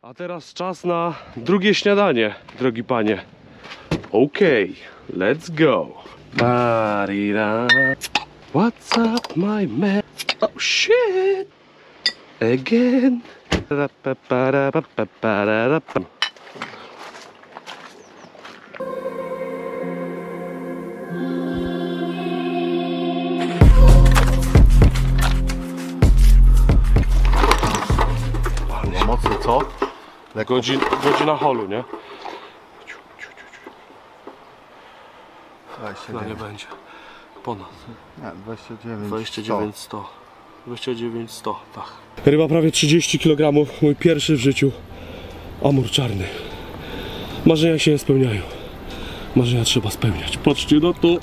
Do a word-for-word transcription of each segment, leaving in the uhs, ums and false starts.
A teraz czas na drugie śniadanie, drogi panie. Okej, okay, let's go. Barira. What's up, my man? Oh shit! Again. Mocno co? Godzin, godzina holu, nie? dwadzieścia No nie dziewięć. będzie. Ponad. Nie, dwadzieścia dziewięć. dwadzieścia dziewięć sto. dwadzieścia dziewięć sto, tak. Ryba prawie trzydzieści kilogramów, mój pierwszy w życiu amur czarny. Marzenia się nie spełniają. Marzenia trzeba spełniać. Patrzcie na to.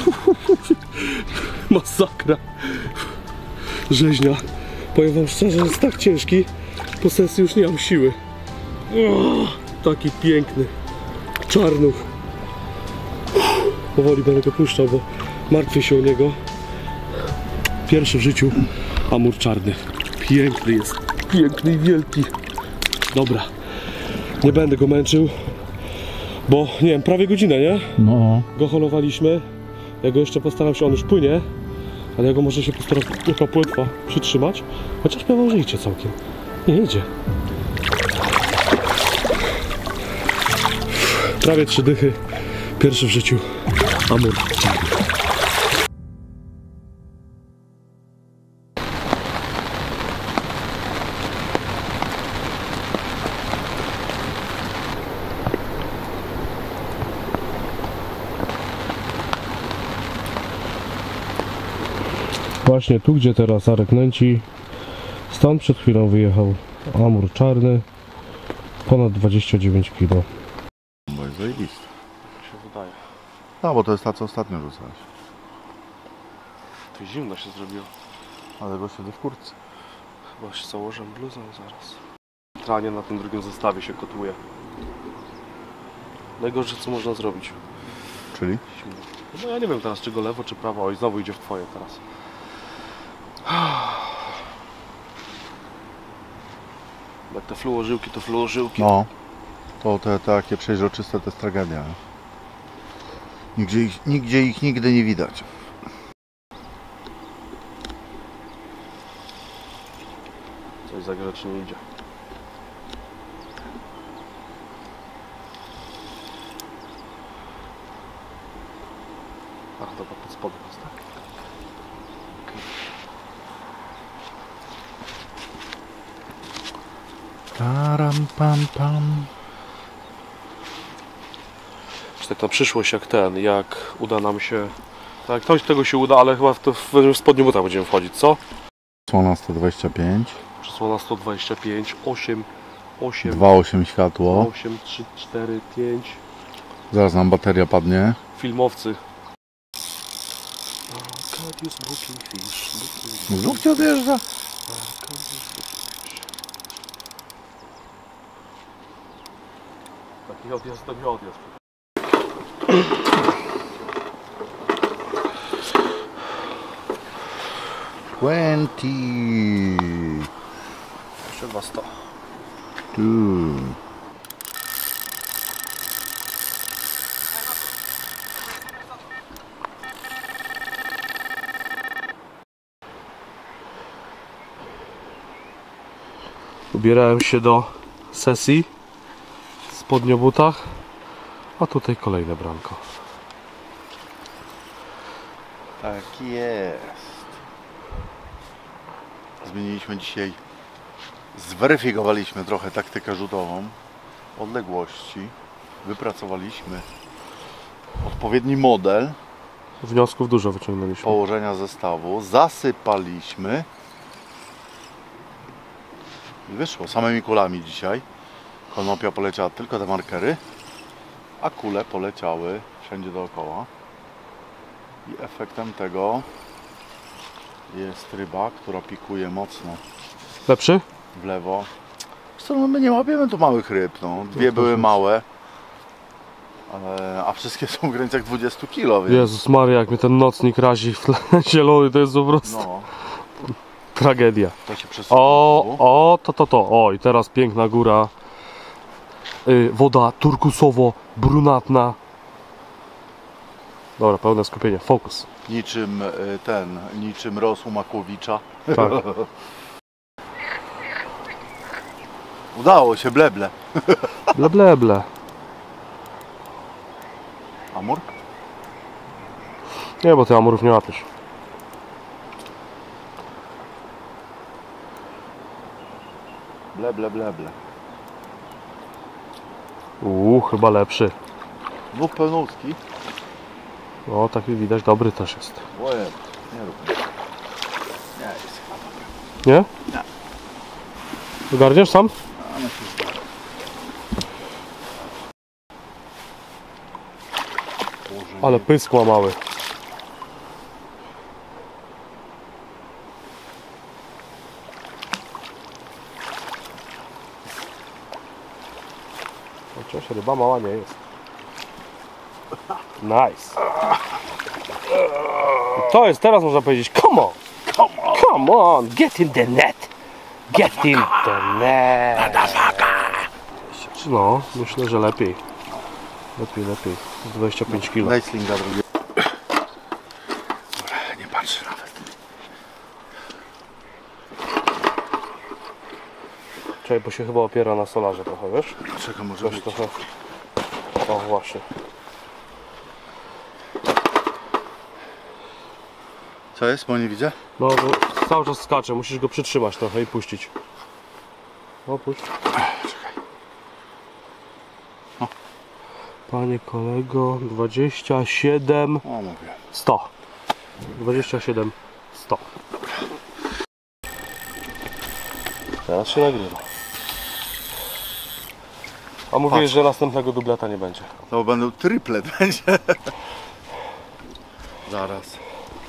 Masakra. Rzeźnia. Powiem wam szczerze, że jest tak ciężki. Po sesji już nie mam siły. O, taki piękny. Czarnuch. Powoli będę go puszczał, bo martwię się o niego. Pierwszy w życiu amur czarny. Piękny jest. Piękny i wielki. Dobra. Nie będę go męczył. Bo nie wiem, prawie godzinę, nie? No. Go holowaliśmy. Ja go jeszcze postaram się, on już płynie. Ale ja go może się postaram jako płetwa przytrzymać. Chociaż miał, że idzie całkiem. Nie idzie. Prawie trzy dychy. Pierwszy w życiu amur czarny. Właśnie tu, gdzie teraz Arek nęci, stąd przed chwilą wyjechał amur czarny, ponad dwadzieścia dziewięć kilo. Bo jest zajebisty. Się wydaje. No, bo to jest ta, co ostatnio rzucałeś. To zimno się zrobiło. Ale go siedzę w kurtce. Chyba się założę bluzą zaraz. Tranie na tym drugim zestawie się kotłuje. Najgorsze, co można zrobić. Czyli? Zimno. No ja nie wiem teraz, czy go lewo, czy prawo. Oj, znowu idzie w twoje teraz. Jak te fluożyłki, to fluożyłki. No. To te takie przeźroczyste to jest tragedia. Nigdzie ich, nigdzie ich nigdy nie widać. Coś za grzecznie idzie. Ach, dobra, pod spodem jest, tak? Taram pam pam. Czy tak na przyszłość jak ten, jak uda nam się... Tak, ktoś tego się uda, ale chyba w, to, w, w spodniu buta będziemy wchodzić, co? Słona sto dwadzieścia pięć. Przesłona sto dwadzieścia pięć, osiem, osiem, dwa osiem światło. osiem, trzy, cztery, pięć. Zaraz nam bateria padnie. Filmowcy. Znów cię odjeżdża. Taki odjazd to nie odjazd. Twenty. Jeszcze dwa sto. Two. Ubierałem się do sesji w spodniobutach, a tutaj kolejne branko. Tak jest. Zmieniliśmy dzisiaj, zweryfikowaliśmy trochę taktykę rzutową, odległości, wypracowaliśmy odpowiedni model Wniosków dużo wyciągnęliśmy. położenia zestawu, zasypaliśmy i wyszło samymi kulami dzisiaj. Konopia poleciała tylko te markery, a kule poleciały wszędzie dookoła i efektem tego jest ryba, która pikuje mocno Lepszy? w lewo. Co, no my nie łapiemy tu małych ryb, no. Dwie były małe, ale, a wszystkie są w granicach dwudziestu kilo, więc... Jezus Maria, jak mnie ten nocnik razi w tle zielony, to jest po prostu No, tragedia. to się przesuwa. O, o, to, to, to, o i teraz piękna góra y, woda turkusowo-brunatna. Dobra, pełne skupienie, fokus. Niczym y, ten, niczym rosół Makłowicza. Tak. Udało się, bleble. Ble, ble, ble. Amur? Nie, bo ty amurów nie łapiesz. Bleble, bleble. Uuu, chyba lepszy. Dwóch pełnouski. O, taki widać, dobry też jest. Ojej, nie rób. Nie, jest chyba dobry. Nie? Nie. Ogarniesz sam? A, myślę, że tak. Położenie. Ale pysk ma mały. Chociaż ryba mała nie jest. Nice. I to jest, teraz można powiedzieć, come on, Come on. come on, get in the net. Get in the net. No, myślę, że lepiej. Lepiej, lepiej. dwadzieścia pięć kilo. Daj slinga drugie. Nie patrzę nawet. Czekaj, bo się chyba opiera na solarze trochę, wiesz? Czego może Coś być? trochę. O, właśnie. Co jest? Bo nie widzę. No, bo cały czas skacze, musisz go przytrzymać trochę i puścić. No, puść. O. Panie kolego, dwadzieścia siedem, O, mówię. sto. dwadzieścia siedem, sto. Teraz się nagrywa. A mówiłeś, Patrz. że następnego dubleta nie będzie. To będą triplet będzie. Zaraz.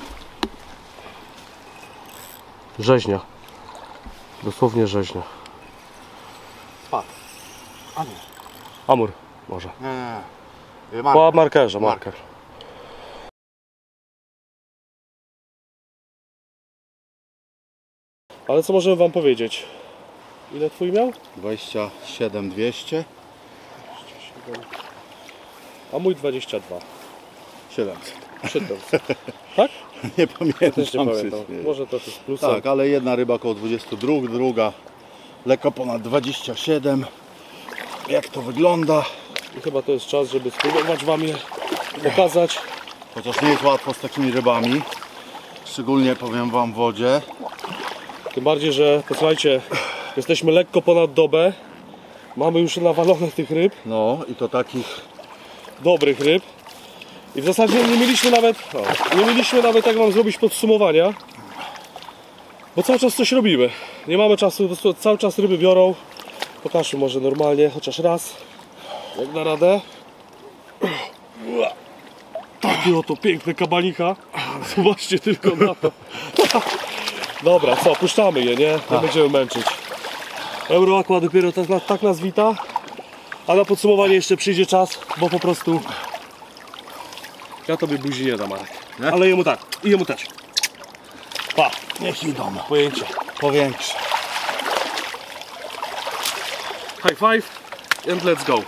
Rzeźnia. Dosłownie rzeźnia. Spadł. A nie. Amur, może. Nie, nie, nie. Po markerze, Marker. marker. Ale co możemy wam powiedzieć? Ile twój miał? dwadzieścia siedem dwieście. A mój dwadzieścia dwa. siedemset. siedemset. Tak? Nie pamiętam. Też nie pamiętam. wszystkie. Może to jest plusem. Tak, ale jedna ryba około dwadzieścia dwa, druga lekko ponad dwadzieścia siedem. Jak to wygląda? I chyba to jest czas, żeby spróbować wam je pokazać. Chociaż nie jest łatwo z takimi rybami. Szczególnie powiem wam w wodzie. Tym bardziej, że posłuchajcie, jesteśmy lekko ponad dobę. Mamy już nawalone tych ryb, No i to takich. dobrych ryb. I w zasadzie nie mieliśmy nawet, o, nie mieliśmy nawet jak mam zrobić podsumowania. Bo cały czas coś robimy. Nie mamy czasu, po prostu cały czas ryby biorą. Pokażmy może normalnie, chociaż raz. Jak na radę. Taki oto piękny kabalika. Zobaczcie tylko na to. Dobra, co, puszczamy je, nie? Nie będziemy męczyć. Euroaqua dopiero tak, tak nas wita. A na podsumowanie jeszcze przyjdzie czas, bo po prostu ja tobie buzi nie dam, Marek. Nie? Ale jemu tak, i jemu też. Pa, Niech idą. pojęcie. Powiększe. High five and let's go.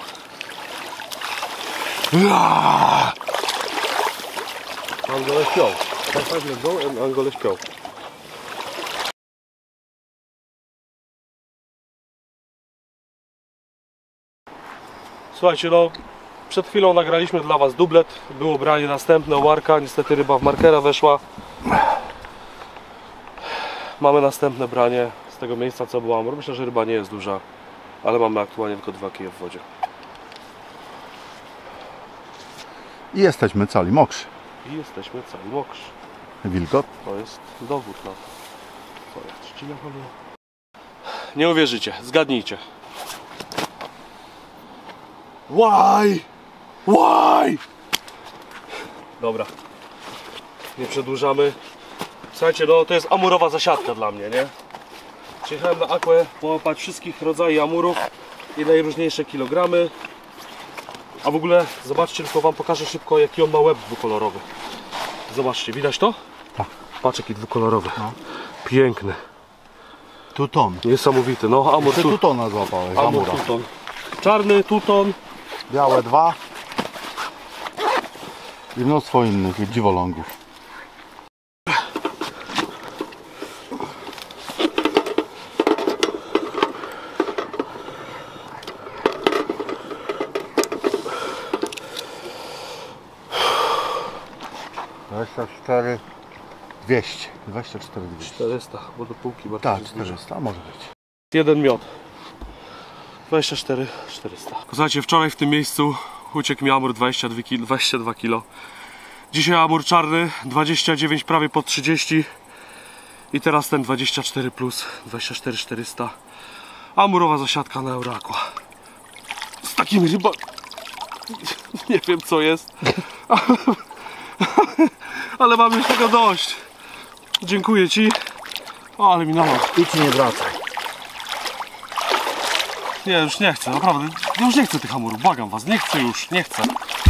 Angole śpią. High five, let's go and Angole śpią. Słuchajcie, no przed chwilą nagraliśmy dla was dublet. Było branie następne, ołarka. Niestety ryba w markera weszła. Mamy następne branie z tego miejsca, co było Amur. Myślę, że ryba nie jest duża, ale mamy aktualnie tylko dwa kije w wodzie. I jesteśmy cali mokrzy. I jesteśmy cali mokrzy. Wilgot. To jest dowód na to. Co jest trzcina? Nie uwierzycie, zgadnijcie. Why? Why? Dobra. Nie przedłużamy. Słuchajcie, no to jest amurowa zasiadka dla mnie, nie? Przyjechałem na Aquę połapać wszystkich rodzajów amurów i najróżniejsze kilogramy. A w ogóle zobaczcie, tylko wam pokażę szybko, jaki on ma łeb dwukolorowy. Zobaczcie, widać to? Tak. Patrz, jaki dwukolorowy. No. Piękny. Tuton. Niesamowity. No, amur Ty tu. tutona złapałeś. Amur Amura. tuton. Czarny, tuton. Białe dwa. I mnóstwo innych dziwolągów. dwadzieścia cztery dwieście. dwadzieścia cztery dwieście. czterysta, bo do półki bardzo Tak, jest dużo. czterysta może być. Jeden miod. dwadzieścia cztery czterysta. Słuchajcie, wczoraj w tym miejscu uciekł mi amur dwadzieścia dwa kilo. Dzisiaj amur czarny dwadzieścia dziewięć, prawie po trzydzieści. I teraz ten dwadzieścia cztery plus dwadzieścia cztery czterysta. Amurowa zasiadka na Euro-Aqua. Z takimi rybami. Nie wiem co jest. Ale, ale mam już tego dość. Dziękuję ci. O, ale mi nalał. Idź, nie wracaj. Nie, już nie chcę, naprawdę. Ja już nie chcę tych amurów, błagam was. Nie chcę już, nie chcę.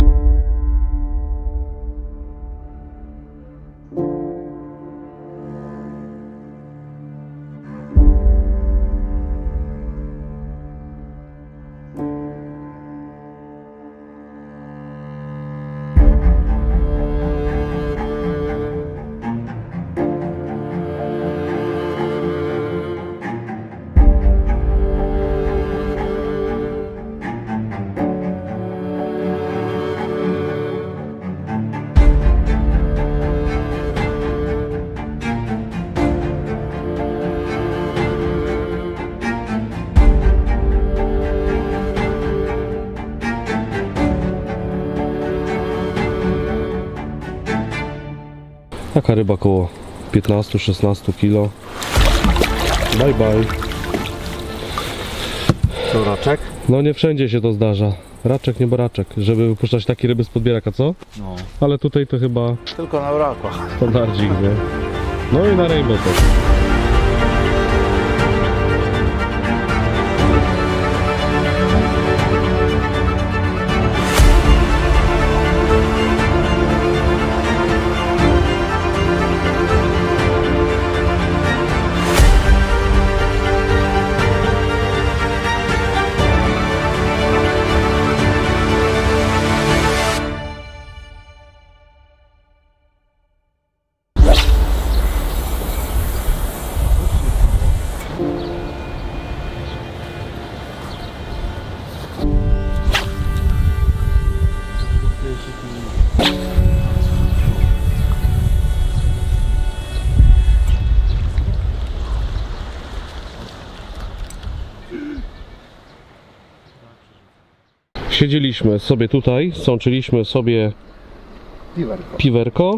Taka ryba koło piętnaście szesnaście kilo. Bye bye. To raczek? No nie wszędzie się to zdarza. Raczek, nie baraczek, żeby wypuszczać takie ryby z podbieraka, co? No. Ale tutaj to chyba Tylko na Euro-Aqua. standardzik, nie? No i na Rainbow też. Siedzieliśmy sobie tutaj, sączyliśmy sobie Piwerko. piwerko,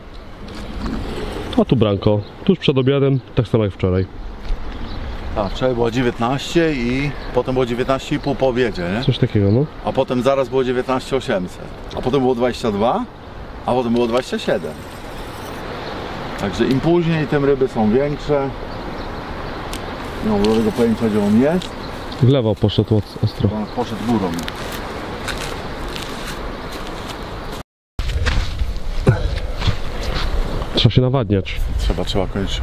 a tu branko, tuż przed obiadem, tak samo jak wczoraj. Tak, wczoraj było dziewiętnaście i potem było dziewiętnaście i pół po obiedzie, nie? Coś takiego, no. A potem zaraz było dziewiętnaście osiemset. A potem było dwadzieścia dwa, a potem było dwadzieścia siedem. Także im później, tym ryby są większe. Nie mam żadnego pojęcia, gdzie on jest. W lewo poszedł ostro. On poszedł górą. Trzeba się nawadniać. Trzeba, trzeba kończyć.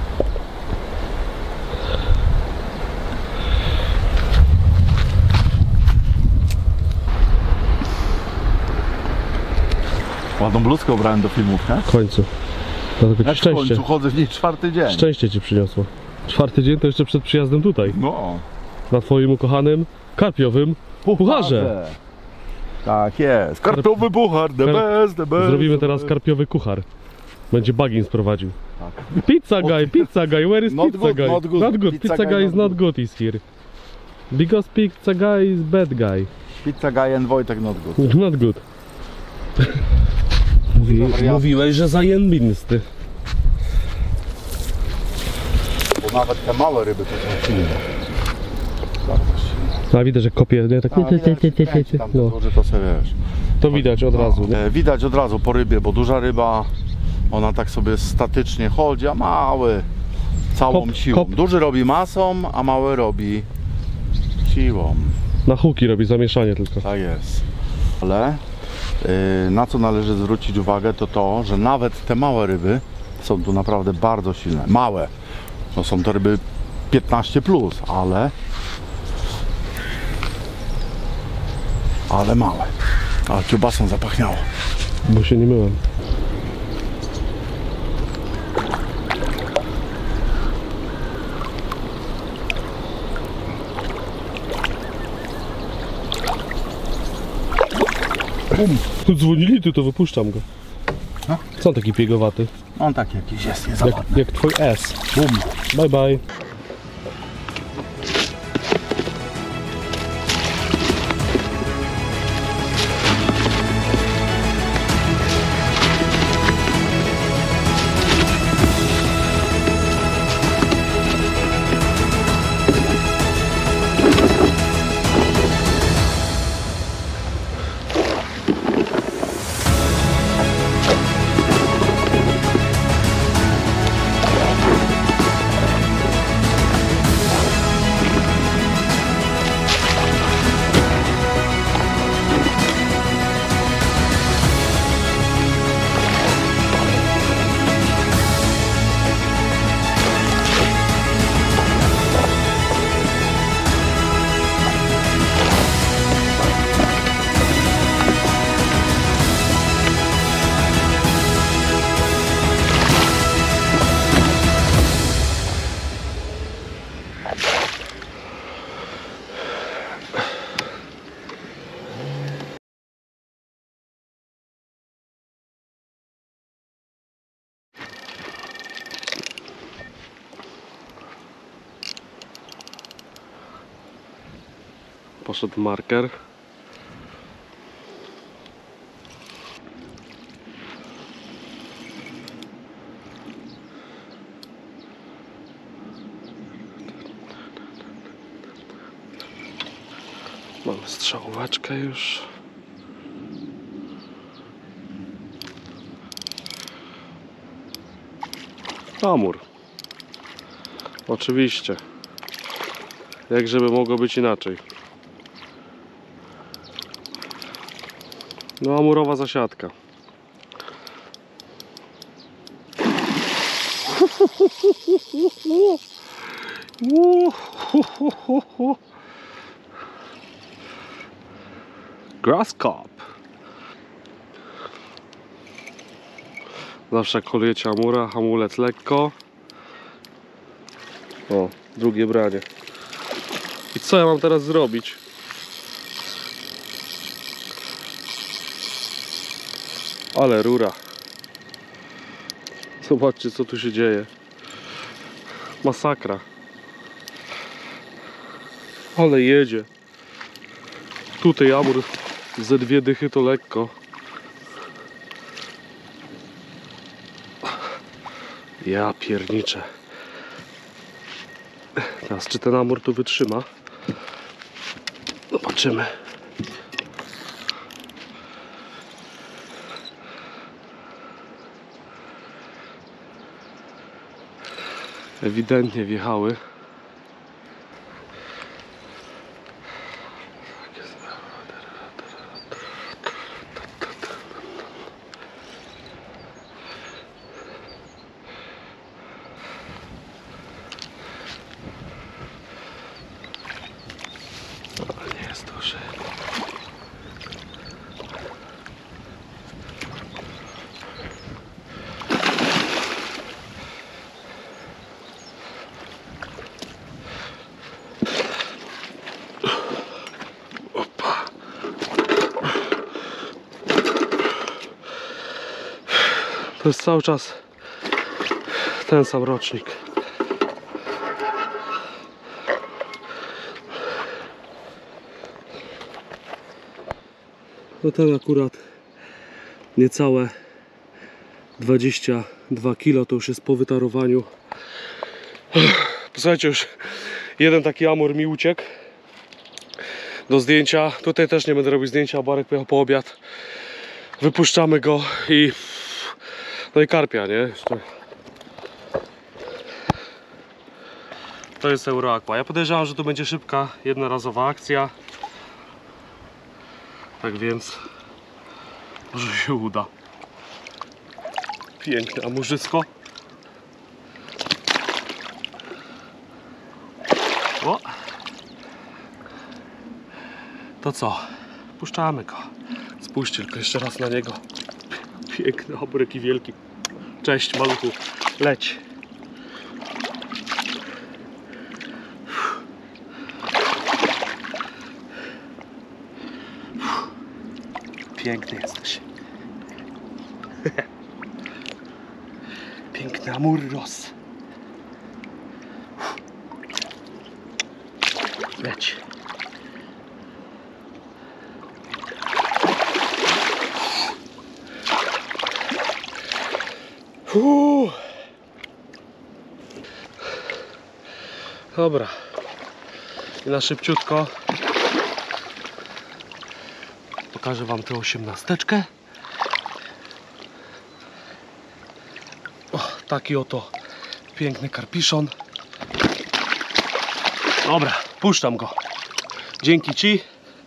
Ładną bluzkę ubrałem do filmów, nie? W końcu. Dlatego ci Jak w szczęście. końcu chodzę w niej czwarty dzień. Szczęście ci przyniosło. Czwarty dzień to jeszcze przed przyjazdem tutaj. No. Na twoim ukochanym, karpiowym pucharze. Tak jest. Karpiowy puchar, the Kar- best, the best. Zrobimy the teraz best. karpiowy kuchar. Będzie Baggins prowadził. Tak. Pizza guy, pizza guy, where is Not pizza good, guy? not good. Not good. Pizza Pizza, guy guy is not not good is here. Because pizza guy is bad guy. Pizza guy and Wojtek not good. Not good. Mówi, mówiłeś, że zajębisty. Bo nawet te małe ryby to są silne. Bardzo silne. No widać, że kopie, nie tak. A, widać, kręci tam No, że to sobie wiesz. to widać od razu, nie? E, Widać od razu po rybie, bo duża ryba, ona tak sobie statycznie chodzi, a mały całą Kop, siłą. kop. Duży robi masą, a mały robi siłą. Na huki robi zamieszanie tylko. Tak jest. Ale yy, na co należy zwrócić uwagę, to to, że nawet te małe ryby są tu naprawdę bardzo silne. Małe. No są to ryby piętnaście plus, ale Ale małe. A kiełbasą zapachniało. Bo się nie myłem. Dzwonili tu, to wypuszczam go. No. Co on taki piegowaty? On taki jakiś jest, Jak, niezawodny. jak twój S. Bum. Bye bye. Poszedł marker. Mamy strzałóweczkę już. Amur. Oczywiście. Jak żeby mogło być inaczej. No, amurowa zasiadka. Grass carp. Zawsze jak kolujecie amura, hamulec lekko. O, drugie branie. I co ja mam teraz zrobić? Ale rura. Zobaczcie, co tu się dzieje. Masakra. Ale jedzie. Tutaj amur ze dwie dychy to lekko. Ja pierniczę. Teraz czy ten amur tu wytrzyma? Zobaczymy. Ewidentnie wjechały. Ale nie jest duży. To jest cały czas ten sam rocznik. No ten akurat niecałe dwadzieścia dwa kilo, to już jest po wytarowaniu. Posłuchajcie, już jeden taki amur mi uciekł do zdjęcia. Tutaj też nie będę robił zdjęcia, Barek pojechał po obiad. Wypuszczamy go i no i karpia, nie? Jeszcze. To jest Euroaqua. Ja podejrzewam, że to będzie szybka, jednorazowa akcja. Tak więc może się uda. Piękne amurzysko. O! To co? puszczamy go. Spójrzcie tylko jeszcze raz na niego. Piękny obrek i wielki. Cześć maluchu, leć. Piękny jesteś. Piękny amurros. Leć. Uuu. Dobra. I na szybciutko pokażę wam tę osiemnasteczkę. O, taki oto piękny karpiszon. Dobra, puszczam go. Dzięki ci.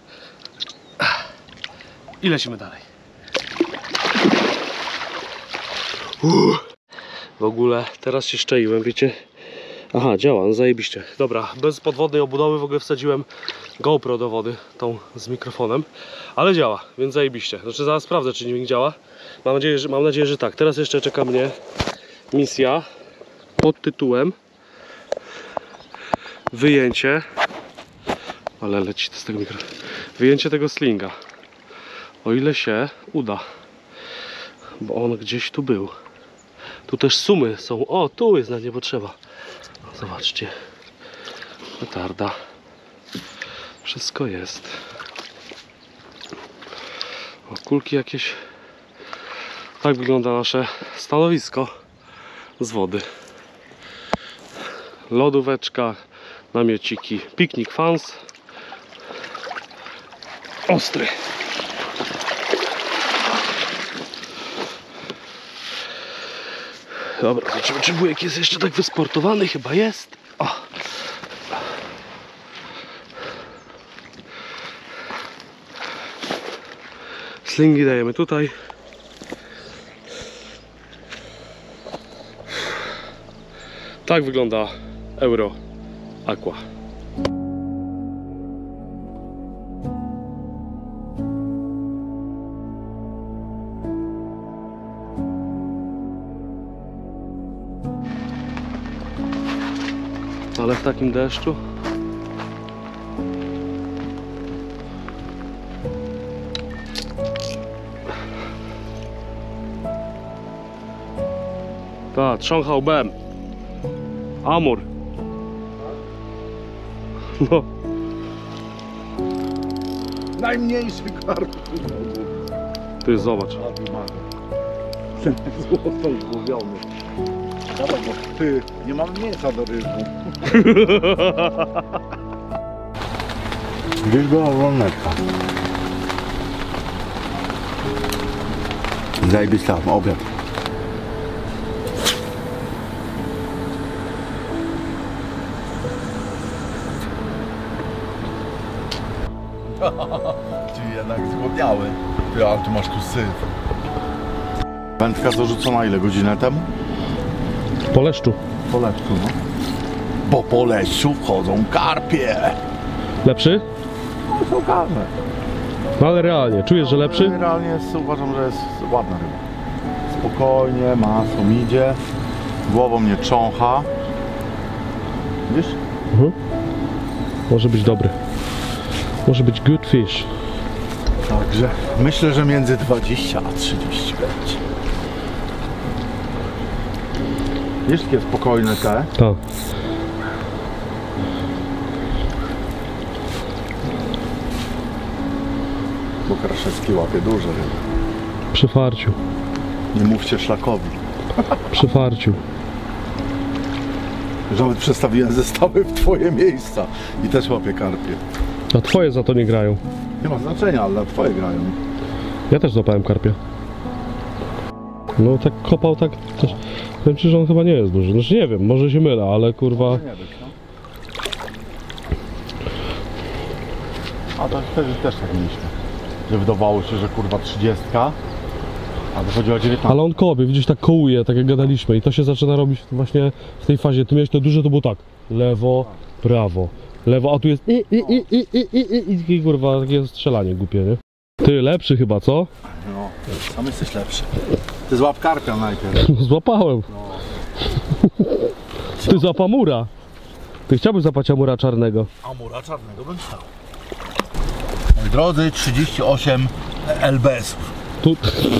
I lecimy dalej. Uuu. W ogóle teraz się szczaiłem, wiecie? Aha, działa, no zajebiście. Dobra, bez podwodnej obudowy w ogóle wsadziłem GoPro do wody, tą z mikrofonem, ale działa, więc zajebiście. Znaczy zaraz sprawdzę, czy dźwięk działa. Mam nadzieję, że, mam nadzieję, że tak. Teraz jeszcze czeka mnie misja pod tytułem wyjęcie, ale leci to z tego mikrofonu, wyjęcie tego slinga, o ile się uda, bo on gdzieś tu był. Tu też sumy są, o tu jest na nie potrzeba. Zobaczcie, petarda, wszystko jest. O, kulki jakieś. Tak wygląda nasze stanowisko z wody. Lodóweczka, namiociki, piknik fans. Ostry. Dobra, zobaczymy, czy wujek jest jeszcze tak wysportowany. Chyba jest. O. Slingi dajemy tutaj. Tak wygląda Euro Aqua. Ale w takim deszczu tak, trząchał bem Amur. No. Najmniejszy karp. Ty zobacz. Złoto złowiony. Dobra, bo ty, nie mam mięsa do ryżu. Gdzieś była wolnetka. Zajebista, obiad. Czyli jednak zgłodniały. Ty, ale ty masz tu syf. Wędka zarzucona ile? Godzinę temu? Po leszczu. Po leszczu, no. Bo po leszczu wchodzą karpie. Lepszy? No się okaże. No ale realnie, czujesz, że lepszy? Generalnie jest, uważam, że jest ładna ryba. Spokojnie, masą idzie. Głową nie trzącha. Widzisz? Mhm. Może być dobry. Może być good fish. Także myślę, że między dwadzieścia a trzydzieści będzie. Wiesz, takie spokojne te? Tak. Bo Kraszewski łapie duże ryby. Przy farciu. Nie mówcie szlakowi. Przy farciu. Że nawet przestawiłem zestawy w twoje miejsca i też łapie karpie. A twoje za to nie grają. Nie ma znaczenia, ale twoje grają. Ja też złapałem karpia. No tak kopał, tak też. Powiem ci, że on chyba nie jest duży. Znaczy nie wiem, może się mylę, ale kurwa. Nie wiesz, no. A to wtedy też tak mieliśmy. Że wydawało się, że kurwa trzydziestka, A wychodziło o dziewiętnaście. Ale on kopie, widzisz, tak kołuje, tak jak gadaliśmy i to się zaczyna robić właśnie w tej fazie. Tu miałeś to duże, to było tak, lewo, prawo, lewo, a tu jest i, i, i, i, i, i, i, i kurwa, takie strzelanie głupie, nie? Ty, lepszy chyba, co? No, sam jesteś lepszy. Ty złap karpia najpierw. No, złapałem. No. Ty złap amura. Ty chciałbyś złapać amura czarnego. Amura czarnego bym chciał. Moi drodzy, trzydzieści osiem L B S-ów. Tu...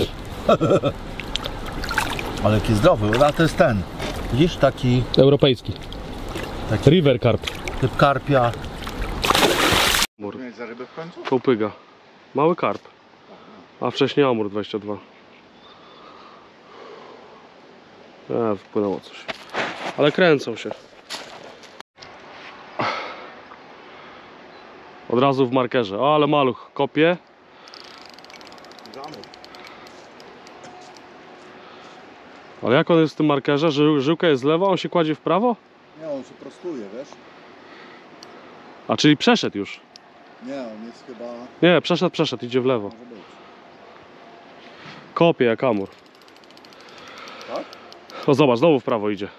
Ale jaki zdrowy, a to jest ten. Widzisz, taki, Europejski. taki River carp. typ karpia. Amur. Miałeś za rybę w końcu? Kołpyga. Mały karp. A wcześniej amur dwadzieścia dwa. A, wpłynęło coś. Ale kręcą się. Od razu w markerze. O, ale maluch kopie. Ale jak on jest w tym markerze? Ży, żyłka jest z lewa, on się kładzie w prawo? Nie, on się prostuje, wiesz? A czyli przeszedł już. Nie, on jest chyba... Nie, przeszedł, przeszedł, idzie w lewo. Może być. Kopie jak amur. Tak? O, zobacz, znowu w prawo idzie.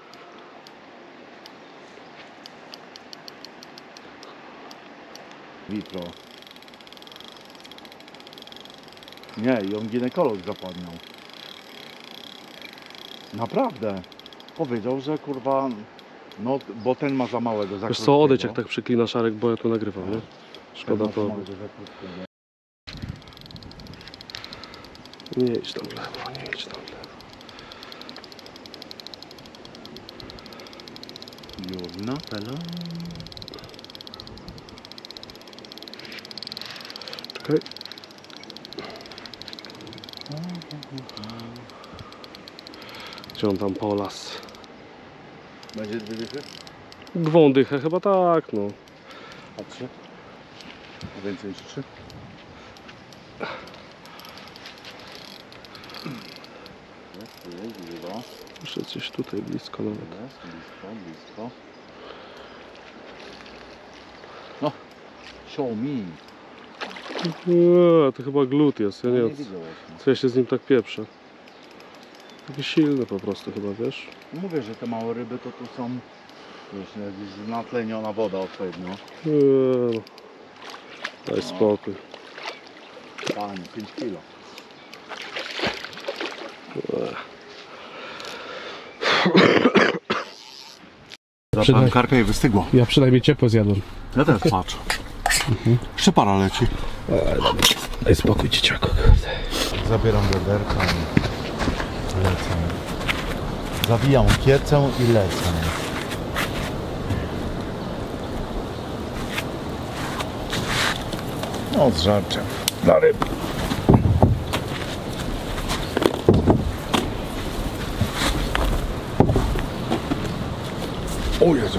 Vitro. Nie, i on ginekolog zapomniał. Naprawdę. Powiedział, że kurwa... No, bo ten ma za małego, za Wiesz co, krótkiego. odejdź jak tak przyklina Szarek, bo ja tu nagrywam, nie? Szkoda Ten ma za to. małego, za krótkiego. Nie idź tam w lewo, nie idź tam w lewo. You're not alone. Czekaj. Gdzie on tam polas? Będzie dwie dychy? Dwą dychę chyba tak, no. A trzy? A więcej niż trzy? Jest, tu jest, dużo. Jeszcze coś tutaj blisko nawet. Jest, blisko, blisko. No, show me. Eee, to chyba glut jest, ja nie Nie wiem. widzę właśnie. Co ja się z nim tak pieprzę. Taki silny po prostu chyba, wiesz? Mówię, że te małe ryby to tu są, wiesz, jakieś natleniona woda odpowiednio. Eee, daj spokój. Panie, pięć kilo. Zabrałem karpia i wystygło. Ja przynajmniej ciepło zjadłem. Ja też patrzę. Jeszcze para leci. Daj spokój, dzieciaku. Zabieram wiaderka i lecę. Zawijam kiecę i lecę. No z żarciem dla ryb. O Jezu.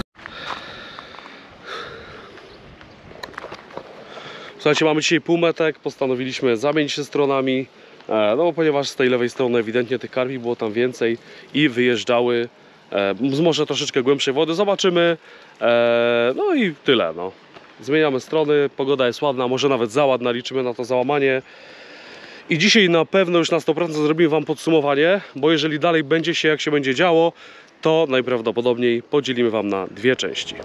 Słuchajcie, mamy dzisiaj półmetek, postanowiliśmy zamienić się stronami, e, no ponieważ z tej lewej strony ewidentnie tych karpi było tam więcej i wyjeżdżały e, z może troszeczkę głębszej wody, zobaczymy, e, no i tyle, no. Zmieniamy strony, pogoda jest ładna, może nawet za ładna, liczymy na to załamanie. I dzisiaj na pewno już na sto procent zrobimy Wam podsumowanie, bo jeżeli dalej będzie się jak się będzie działo, to najprawdopodobniej podzielimy Wam na dwie części.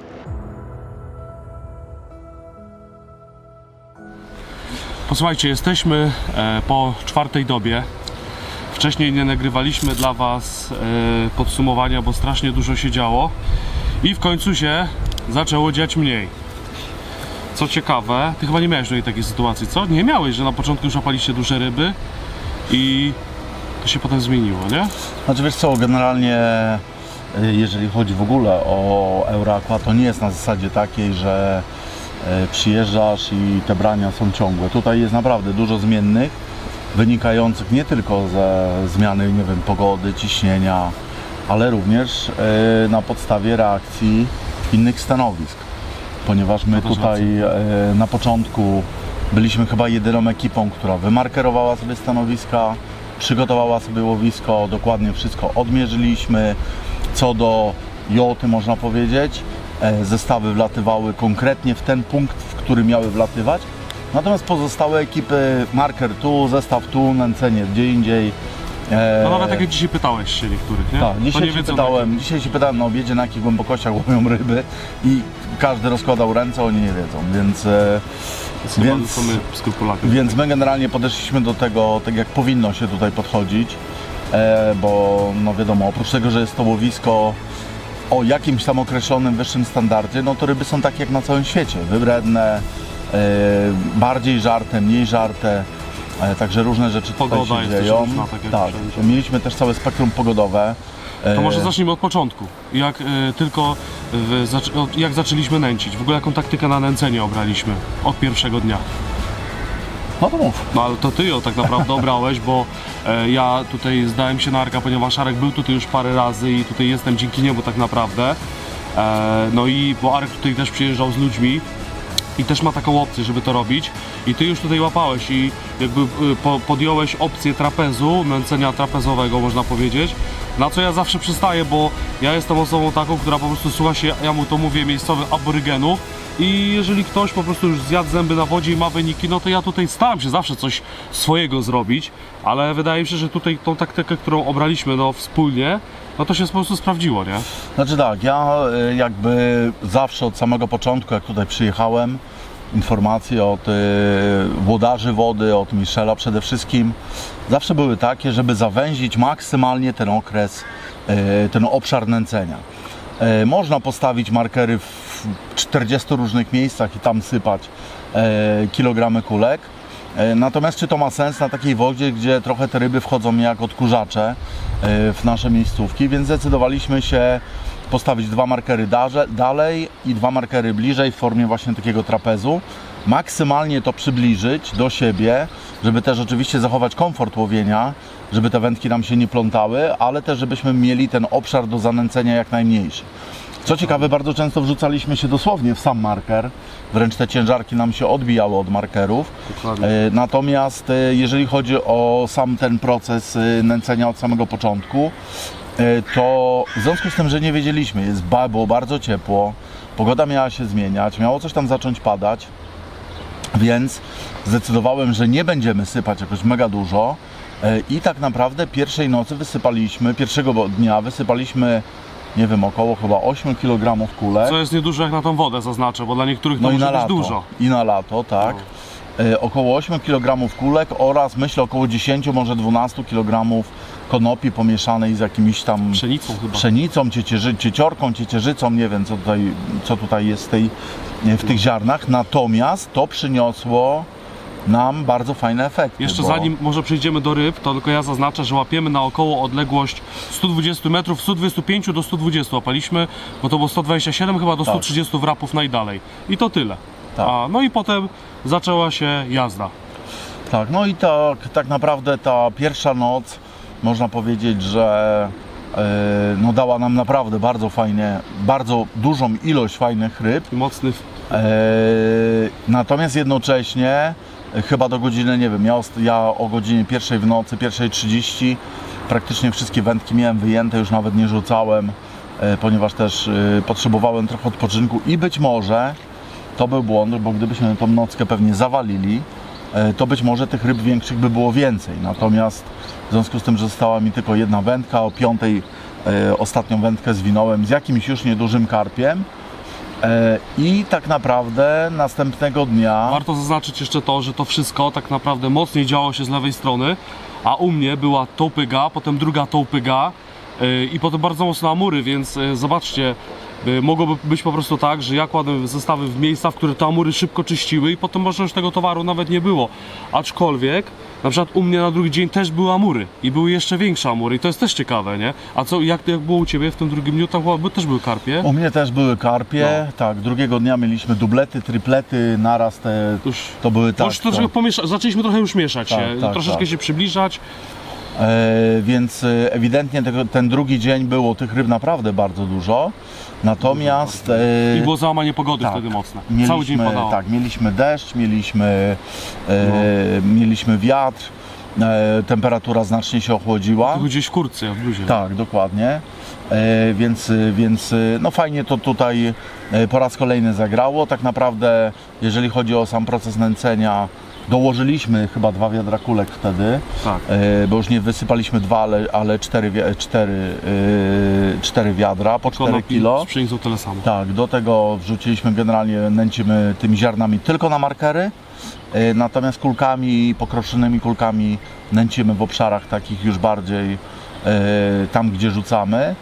Posłuchajcie, jesteśmy e, po czwartej dobie. Wcześniej nie nagrywaliśmy dla Was e, podsumowania, bo strasznie dużo się działo. I w końcu się zaczęło dziać mniej. Co ciekawe, Ty chyba nie miałeś tutaj takiej sytuacji, co? Nie miałeś, że na początku już łapaliście duże ryby i to się potem zmieniło, nie? Znaczy wiesz co, generalnie jeżeli chodzi w ogóle o Euroaqua, to nie jest na zasadzie takiej, że przyjeżdżasz i te brania są ciągłe. Tutaj jest naprawdę dużo zmiennych, wynikających nie tylko ze zmiany, nie wiem, pogody, ciśnienia, ale również na podstawie reakcji innych stanowisk. Ponieważ my tutaj na początku byliśmy chyba jedyną ekipą, która wymarkerowała sobie stanowiska, przygotowała sobie łowisko, dokładnie wszystko odmierzyliśmy. Co do joty, można powiedzieć, zestawy wlatywały konkretnie w ten punkt, w który miały wlatywać Natomiast pozostałe ekipy, marker tu, zestaw tu, nęcenie gdzie indziej. E, No nawet tak jak dzisiaj pytałeś się niektórych, nie? Tak, To dzisiaj nie się, wiedzą, pytałem, dzisiaj się pytałem na obiedzie, na jakich głębokościach łowią ryby i każdy rozkładał ręce, oni nie wiedzą, więc, e, Więc, więc, to my skrupulatni. więc my generalnie podeszliśmy do tego tak jak powinno się tutaj podchodzić, e, bo no wiadomo, oprócz tego, że jest to łowisko o jakimś tam określonym wyższym standardzie, no to ryby są takie jak na całym świecie, wybredne, e, bardziej żarte, mniej żarte. E, Także różne rzeczy tutaj Pogoda się jest też dzieją. różna, tak jak tak, wszędzie. mieliśmy też całe spektrum pogodowe. E, To może zacznijmy od początku. Jak y, tylko y, zac od- jak zaczęliśmy nęcić, w ogóle jaką taktykę na nęcenie obraliśmy od pierwszego dnia. No to mów. No ale to ty ją tak naprawdę obrałeś, bo e, ja tutaj zdałem się na Arka, ponieważ Arek był tutaj już parę razy i tutaj jestem dzięki niemu tak naprawdę. E, no i bo Arek tutaj też przyjeżdżał z ludźmi i też ma taką opcję, żeby to robić. I ty już tutaj łapałeś i jakby y, po, podjąłeś opcję trapezu, nęcenia trapezowego można powiedzieć. Na co ja zawsze przystaję, bo ja jestem osobą taką, która po prostu słucha się, ja mu to mówię, miejscowych aborygenów. I jeżeli ktoś po prostu już zjadł zęby na wodzie i ma wyniki, no to ja tutaj staram się zawsze coś swojego zrobić, ale wydaje mi się, że tutaj tą taktykę, którą obraliśmy no wspólnie, no to się po prostu sprawdziło, nie? Znaczy tak, ja y, jakby zawsze od samego początku, jak tutaj przyjechałem, informacje od y, włodarzy wody, od Michela przede wszystkim, zawsze były takie, żeby zawęzić maksymalnie ten okres, y, ten obszar nęcenia. Y, Można postawić markery w czterdziestu różnych miejscach i tam sypać y, kilogramy kulek. Y, Natomiast czy to ma sens na takiej wodzie, gdzie trochę te ryby wchodzą jak odkurzacze y, w nasze miejscówki, więc zdecydowaliśmy się postawić dwa markery darze, dalej i dwa markery bliżej w formie właśnie takiego trapezu. Maksymalnie to przybliżyć do siebie, żeby też oczywiście zachować komfort łowienia, żeby te wędki nam się nie plątały, ale też żebyśmy mieli ten obszar do zanęcenia jak najmniejszy. Co ciekawe, bardzo często wrzucaliśmy się dosłownie w sam marker, wręcz te ciężarki nam się odbijały od markerów. Dokładnie. E, Natomiast e, jeżeli chodzi o sam ten proces e, nęcenia od samego początku, e, to w związku z tym, że nie wiedzieliśmy, jest, ba- było bardzo ciepło, pogoda miała się zmieniać, miało coś tam zacząć padać, więc zdecydowałem, że nie będziemy sypać jakoś mega dużo e, i tak naprawdę pierwszej nocy wysypaliśmy, pierwszego dnia wysypaliśmy, nie wiem, około chyba ośmiu kilogramów kulek. Co jest niedużo jak na tą wodę zaznaczę, bo dla niektórych to No i może na być lato, dużo. i na lato, tak. E, około ośmiu kilogramów kulek oraz myślę około dziesięciu, może dwunastu kilogramów konopi pomieszanej z jakimiś tam Pszenicą chyba. pszenicą, ciecierzy, cieciorką, ciecierzycą, nie wiem co tutaj, co tutaj jest w, tej, w tych ziarnach. Natomiast to przyniosło nam bardzo fajne efekty. Jeszcze bo... zanim może przejdziemy do ryb, to tylko ja zaznaczę, że łapiemy na około odległość sto dwadzieścia metrów, sto dwadzieścia pięć do stu dwudziestu łapaliśmy, bo to było sto dwadzieścia siedem chyba do stu trzydziestu wrapów najdalej. I to tyle. Tak. A, no i potem zaczęła się jazda. Tak, no i tak, tak naprawdę ta pierwsza noc, można powiedzieć, że e, no dała nam naprawdę bardzo fajnie, bardzo dużą ilość fajnych ryb. I mocny. E, natomiast jednocześnie e, chyba do godziny, nie wiem, ja, o- ja o godzinie pierwszej w nocy, pierwszej trzydzieści praktycznie wszystkie wędki miałem wyjęte, już nawet nie rzucałem, e, ponieważ też e, potrzebowałem trochę odpoczynku i być może to był błąd, bo gdybyśmy tą nockę pewnie zawalili, e, to być może tych ryb większych by było więcej. Natomiast w związku z tym, że została mi tylko jedna wędka, o piątej e, ostatnią wędkę zwinąłem z jakimś już niedużym karpiem. E, I tak naprawdę następnego dnia. Warto zaznaczyć jeszcze to, że to wszystko tak naprawdę mocniej działo się z lewej strony, a u mnie była tołpyga, potem druga tołpyga yy, i potem bardzo mocno amury, więc yy, zobaczcie, yy, mogłoby być po prostu tak, że ja kładłem zestawy w miejsca, w które te amury szybko czyściły i potem może już tego towaru nawet nie było. Aczkolwiek na przykład u mnie na drugi dzień też były amury i były jeszcze większe amury i to jest też ciekawe, nie? A co, jak, jak było u Ciebie w tym drugim dniu? Tam chyba też były karpie. U mnie też były karpie, No. tak, drugiego dnia mieliśmy dublety, triplety, naraz te, Już, to były to tak. już troszeczkę pomiesza, zaczęliśmy trochę już mieszać Tak, się, tak, troszeczkę tak. się przybliżać. E, więc e, ewidentnie tego, ten drugi dzień było tych ryb naprawdę bardzo dużo. Natomiast e, I było załamanie pogody tak, wtedy mocne. mieliśmy, Cały dzień padało. tak, mieliśmy deszcz, mieliśmy, e, mieliśmy wiatr. e, temperatura znacznie się ochłodziła. Tu gdzieś w kurtce, w bluzie. Tak, dokładnie. E, więc, więc no fajnie to tutaj e, po raz kolejny zagrało. Tak naprawdę, jeżeli chodzi o sam proces nęcenia, dołożyliśmy chyba dwa wiadra kulek wtedy, Tak. e, bo już nie wysypaliśmy dwa, ale, ale cztery, wi- cztery, e, cztery wiadra po cztery Konopi kilo. z pszenicą tyle samo. Tak, do tego wrzuciliśmy generalnie, nęcimy tymi ziarnami tylko na markery, e, natomiast kulkami, pokroczonymi kulkami nęcimy w obszarach takich już bardziej e, tam, gdzie rzucamy.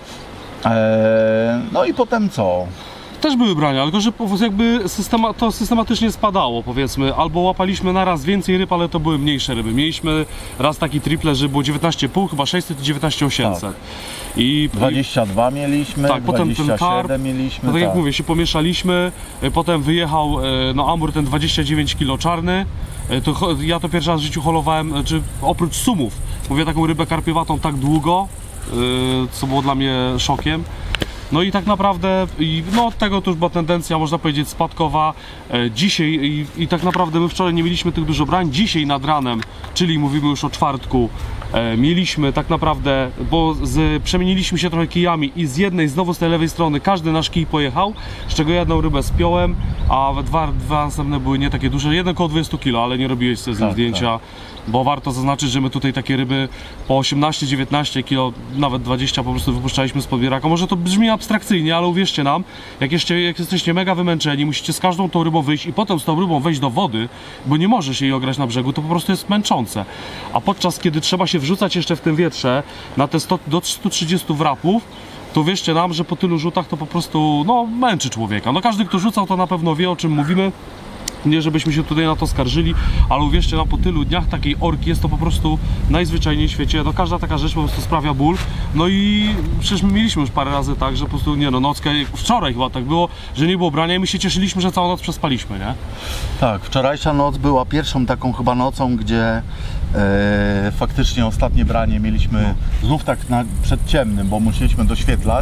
E, no i potem co? Też były brania, tylko że po prostu jakby systema, to systematycznie spadało, powiedzmy, albo łapaliśmy na raz więcej ryb, ale to były mniejsze ryby. Mieliśmy raz taki triple, że było dziewiętnaście i pół, chyba sześćset i dziewiętnaście osiemset. Tak. I, dwadzieścia dwa mieliśmy, tak, potem ten dwadzieścia siedem karp, mieliśmy. no tak jak tak. mówię, się pomieszaliśmy, y, potem wyjechał y, no amur ten dwadzieścia dziewięć kilo czarny. Y, To, cho- ja to pierwszy raz w życiu holowałem, y, czy oprócz sumów, mówię taką rybę karpiowatą tak długo, y, co było dla mnie szokiem. No i tak naprawdę, i, no od tego to już była tendencja, można powiedzieć, spadkowa. E, dzisiaj, i, i tak naprawdę my wczoraj nie mieliśmy tych dużo brań, dzisiaj nad ranem, czyli mówimy już o czwartku, e, mieliśmy tak naprawdę, bo z, przemieniliśmy się trochę kijami i z jednej, znowu z tej lewej strony, każdy nasz kij pojechał, z czego jedną rybę spiąłem, a dwa, dwa następne były nie takie duże, jeden około dwadzieścia kilo, ale nie robiłeś sobie z nim Tak, zdjęcia. Bo warto zaznaczyć, że my tutaj takie ryby po osiemnaście dziewiętnaście kilo, nawet dwadzieścia po prostu wypuszczaliśmy z podbieraka. Może to brzmi abstrakcyjnie, ale uwierzcie nam, jak, jeszcze, jak jesteście mega wymęczeni, musicie z każdą tą rybą wyjść i potem z tą rybą wejść do wody, bo nie możesz jej ograć na brzegu, to po prostu jest męczące. A podczas kiedy trzeba się wrzucać jeszcze w tym wietrze na te sto, do stu trzydziestu wrapów, to wierzcie nam, że po tylu rzutach to po prostu no, męczy człowieka. No każdy, kto rzucał, to na pewno wie, o czym mówimy. Nie żebyśmy się tutaj na to skarżyli, ale uwierzcie nam, po tylu dniach takiej orki jest to po prostu najzwyczajniej w świecie. No każda taka rzecz po prostu sprawia ból. No i przecież my mieliśmy już parę razy tak, że po prostu nie no, nockę, wczoraj chyba tak było, że nie było brania i my się cieszyliśmy, że całą noc przespaliśmy, nie? Tak, wczorajsza noc była pierwszą taką chyba nocą, gdzie e, faktycznie ostatnie branie mieliśmy znów tak na, przed ciemnym, bo musieliśmy doświetlać.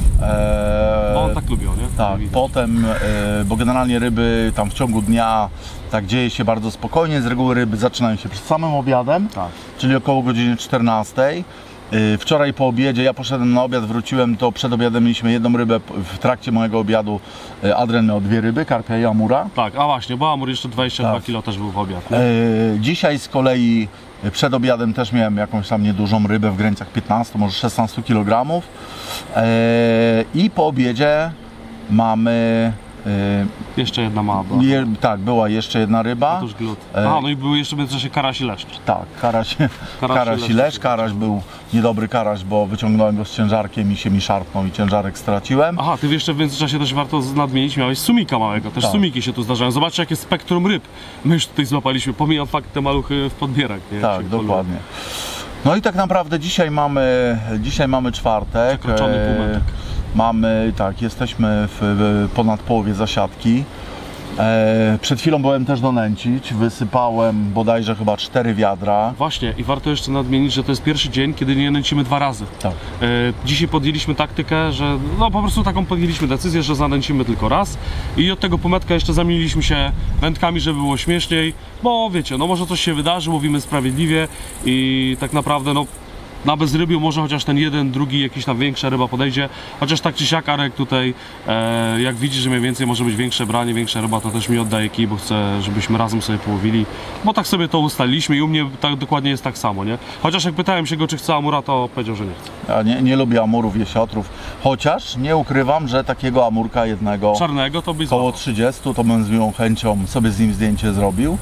E, Bo on tak lubił, nie? Tak, Widać. potem, e, bo generalnie ryby tam w ciągu dnia tak dzieje się bardzo spokojnie, z reguły ryby zaczynają się przed samym obiadem, Tak. czyli około godziny czternastej. E, Wczoraj po obiedzie, ja poszedłem na obiad, wróciłem, to przed obiadem mieliśmy jedną rybę, w trakcie mojego obiadu e, Adrian miał dwie ryby, karpia i amura. Tak, a właśnie, bo amur jeszcze dwadzieścia dwa Tak. kilo też był w obiad, nie? E, Dzisiaj z kolei przed obiadem też miałem jakąś tam niedużą rybę w granicach piętnastu, może szesnastu kilogramów. E, I po obiedzie mamy... e, Jeszcze jedna mała była. Je, tak, była jeszcze jedna ryba. Otóż glut. E, A, no i były jeszcze w międzyczasie karaś i leszcz. Tak, karaś, karaś i leszcz. Karaś był niedobry karaś, bo wyciągnąłem go z ciężarkiem i się mi szarpnął i ciężarek straciłem. Aha, ty jeszcze w międzyczasie też warto nadmienić, miałeś sumika małego, też Tak. sumiki się tu zdarzają. Zobaczcie, jakie spektrum ryb my już tutaj złapaliśmy, pomijam fakt te maluchy w podbierak, nie? Jak Tak, się dokładnie. No i tak naprawdę dzisiaj mamy, dzisiaj mamy czwartek. Przekroczony e, półmetek. Mamy, tak, jesteśmy w, w ponad połowie zasiadki. E, przed chwilą byłem też donęcić, wysypałem bodajże chyba cztery wiadra. Właśnie, i warto jeszcze nadmienić, że to jest pierwszy dzień, kiedy nie nęcimy dwa razy. Tak. E, dzisiaj podjęliśmy taktykę, że no po prostu taką podjęliśmy decyzję, że zanęcimy tylko raz i od tego półmetka jeszcze zamieniliśmy się wędkami, żeby było śmieszniej, bo wiecie, no może coś się wydarzy, mówimy sprawiedliwie i tak naprawdę no na bezrybiu może chociaż ten jeden, drugi, jakiś tam większa ryba podejdzie, chociaż tak czy siak Arek tutaj, e, jak widzi, że mniej więcej może być większe branie, większa ryba, to też mi oddaje kij, bo chcę, żebyśmy razem sobie połowili, bo tak sobie to ustaliliśmy i u mnie tak dokładnie jest tak samo, nie? Chociaż jak pytałem się go, czy chce amura, to powiedział, że nie chce. Ja nie, nie lubię amurów, jesiotrów, chociaż nie ukrywam, że takiego amurka jednego Czarnego to by koło złapał. trzydziestu to bym z miłą chęcią sobie z nim zdjęcie zrobił,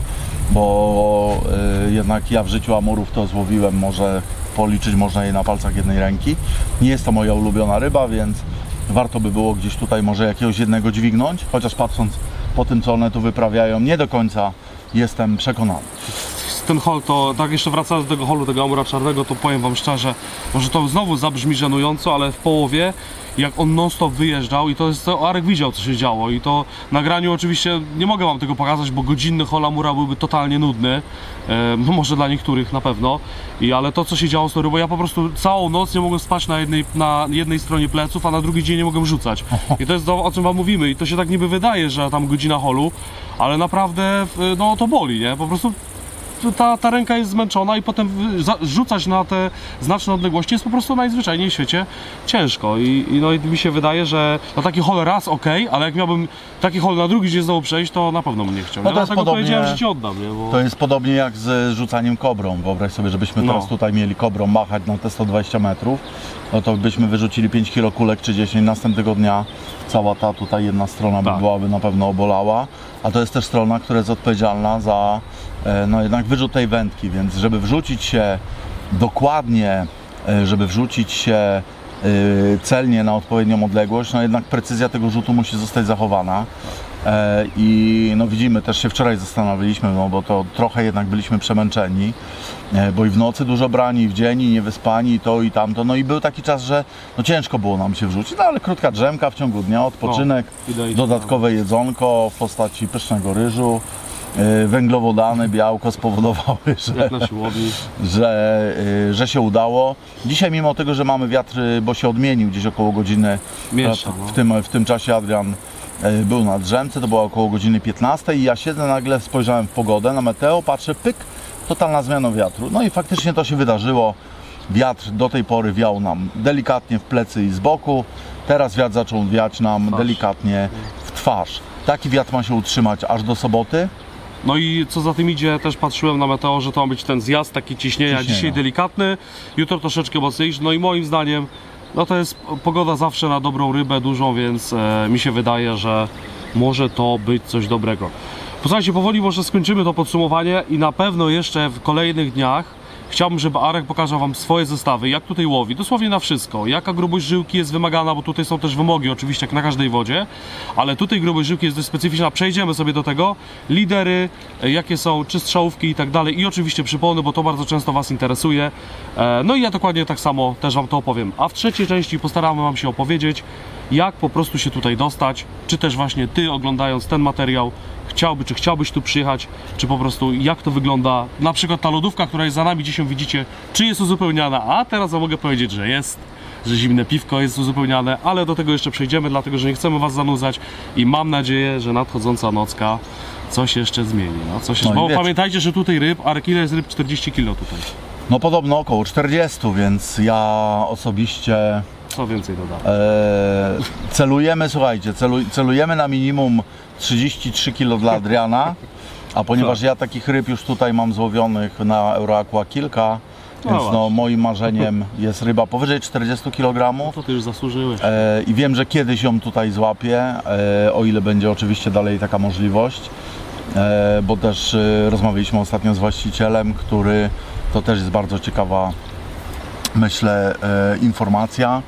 bo y, jednak ja w życiu amurów to złowiłem, może policzyć można je na palcach jednej ręki. Nie jest to moja ulubiona ryba, więc warto by było gdzieś tutaj może jakiegoś jednego dźwignąć, chociaż patrząc po tym, co one tu wyprawiają, nie do końca jestem przekonany. Ten hol to, tak jeszcze wracając do tego holu, tego amura czarnego, to powiem wam szczerze, może to znowu zabrzmi żenująco, ale w połowie, jak on non stop wyjeżdżał i to jest, to Arek widział, co się działo i to nagraniu oczywiście nie mogę wam tego pokazać, bo godzinny hol amura byłby totalnie nudny, e, no może dla niektórych na pewno, i, ale to, co się działo z tą rybą, ja po prostu całą noc nie mogłem spać na jednej, na jednej stronie pleców, a na drugi dzień nie mogłem rzucać. I to jest to, o czym wam mówimy, i to się tak niby wydaje, że tam godzina holu, ale naprawdę, no to boli, nie? Po prostu ta, ta ręka jest zmęczona i potem wy- za- rzucać na te znaczne odległości jest po prostu najzwyczajniej w świecie ciężko. I, i, no, i mi się wydaje, że na taki hol raz ok, ale jak miałbym taki hol na drugi gdzie znowu przejść, to na pewno bym nie chciał. No Ja to jest dlatego podobnie- powiedziałem, że ci oddam. Nie? Bo... To jest podobnie jak z rzucaniem kobrą. Wyobraź sobie, żebyśmy No. teraz tutaj mieli kobrą machać na te sto dwadzieścia metrów, no to byśmy wyrzucili pięć kilo kulek czy dziesięć, następnego dnia cała ta tutaj jedna strona by Tak. byłaby na pewno obolała, a to jest też strona, która jest odpowiedzialna za e, no jednak wyrzut tej wędki, więc żeby wrzucić się dokładnie, e, żeby wrzucić się e, celnie na odpowiednią odległość, no jednak precyzja tego rzutu musi zostać zachowana. E, I no widzimy, też się wczoraj zastanawialiśmy, no bo to trochę jednak byliśmy przemęczeni, e, bo i w nocy dużo brani, i w dzień, i niewyspani, i to, i tamto. No i był taki czas, że no ciężko było nam się wrzucić, no ale krótka drzemka w ciągu dnia, odpoczynek, No, idę, idę. dodatkowe jedzonko w postaci pysznego ryżu, e, węglowodany, białko spowodowały, że, Jak na siłowni. że, y, że się udało. Dzisiaj mimo tego, że mamy wiatr, y, bo się odmienił gdzieś około godziny, Miesza, w, no. tym, w tym czasie Adrian y, był na drzemce, to było około godziny piętnastej i ja siedzę nagle, spojrzałem w pogodę, na meteo, patrzę, pyk, totalna zmiana wiatru. No i faktycznie to się wydarzyło. Wiatr do tej pory wiał nam delikatnie w plecy i z boku, teraz wiatr zaczął wiać nam Twarz. delikatnie w twarz. Taki wiatr ma się utrzymać aż do soboty. No i co za tym idzie, też patrzyłem na meteo, że to ma być ten zjazd taki ciśnienia, Ciśnienia. dzisiaj delikatny, jutro troszeczkę mocniejszy, no i moim zdaniem, no to jest pogoda zawsze na dobrą rybę dużą, więc e, mi się wydaje, że może to być coś dobrego. Posłuchajcie, powoli może skończymy to podsumowanie i na pewno jeszcze w kolejnych dniach chciałbym, żeby Arek pokazał Wam swoje zestawy, jak tutaj łowi, dosłownie na wszystko, jaka grubość żyłki jest wymagana, bo tutaj są też wymogi oczywiście jak na każdej wodzie, ale tutaj grubość żyłki jest dość specyficzna, przejdziemy sobie do tego, lidery, e, jakie są, czy strzałówki i tak dalej i oczywiście przypony, bo to bardzo często Was interesuje, e, no i ja dokładnie tak samo też Wam to opowiem, a w trzeciej części postaramy Wam się opowiedzieć, jak po prostu się tutaj dostać, czy też właśnie Ty oglądając ten materiał chciałby, czy chciałbyś tu przyjechać, czy po prostu jak to wygląda, na przykład ta lodówka, która jest za nami, dzisiaj widzicie, czy jest uzupełniana, a teraz Wam mogę powiedzieć, że jest, że zimne piwko jest uzupełniane, ale do tego jeszcze przejdziemy, dlatego, że nie chcemy Was zanudzać i mam nadzieję, że nadchodząca nocka coś jeszcze zmieni, no, coś No jeszcze, i bo wiecie. pamiętajcie, że tutaj ryb, Arek, ile jest ryb? czterdzieści kilo tutaj, No podobno około czterdziestu, więc ja osobiście co więcej dodam. e, celujemy, słuchajcie, celu, celujemy na minimum trzydzieści trzy kilo dla Adriana, a ponieważ Co? ja takich ryb już tutaj mam złowionych na Euroaqua kilka, No więc no, właśnie. moim marzeniem jest ryba powyżej czterdziestu No kilogramów. to Ty już zasłużyłeś. E, I wiem, że kiedyś ją tutaj złapię, e, o ile będzie oczywiście dalej taka możliwość, e, bo też e, rozmawialiśmy ostatnio z właścicielem, który, to też jest bardzo ciekawa, myślę, e, informacja.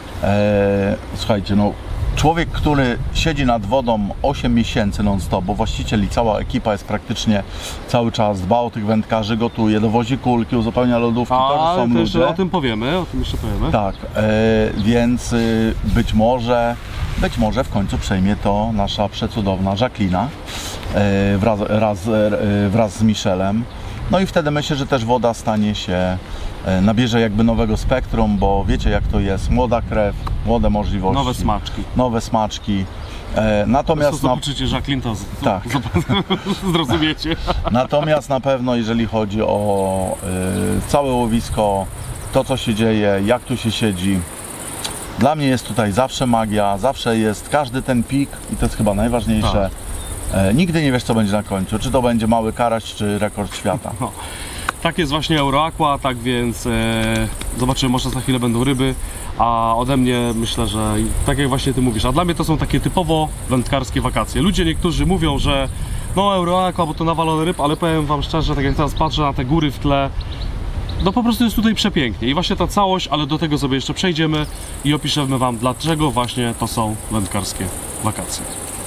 E, słuchajcie, no człowiek, który siedzi nad wodą osiem miesięcy non-stop, bo właściciel i cała ekipa jest praktycznie cały czas, dba o tych wędkarzy, gotuje, dowozi kulki, uzupełnia lodówki, to A, są to jeszcze ludzie. o tym powiemy, o tym jeszcze powiemy. Tak, e, więc y, być może, być może w końcu przejmie to nasza przecudowna Jacqueline e, wraz, raz, e, wraz z Michelem. No i wtedy myślę, że też woda stanie się, e, nabierze jakby nowego spektrum, bo wiecie jak to jest, młoda krew, młode możliwości, Nowe smaczki. nowe smaczki. E, To natomiast, na, zobaczycie Jacqueline, to z- Tak. z- zrozumiecie. natomiast na pewno jeżeli chodzi o e, całe łowisko, to co się dzieje, jak tu się siedzi, dla mnie jest tutaj zawsze magia, zawsze jest każdy ten pik i to jest chyba najważniejsze. E, nigdy nie wiesz co będzie na końcu, czy to będzie mały karaś, czy rekord świata. No. Tak jest właśnie Euroaqua, tak więc e, zobaczymy, może za chwilę będą ryby, a ode mnie myślę, że tak jak właśnie Ty mówisz, a dla mnie to są takie typowo wędkarskie wakacje. Ludzie niektórzy mówią, że no Euroaqua, bo to nawalone ryb, ale powiem Wam szczerze, tak jak teraz patrzę na te góry w tle, no po prostu jest tutaj przepięknie i właśnie ta całość, ale do tego sobie jeszcze przejdziemy i opiszemy Wam, dlaczego właśnie to są wędkarskie wakacje.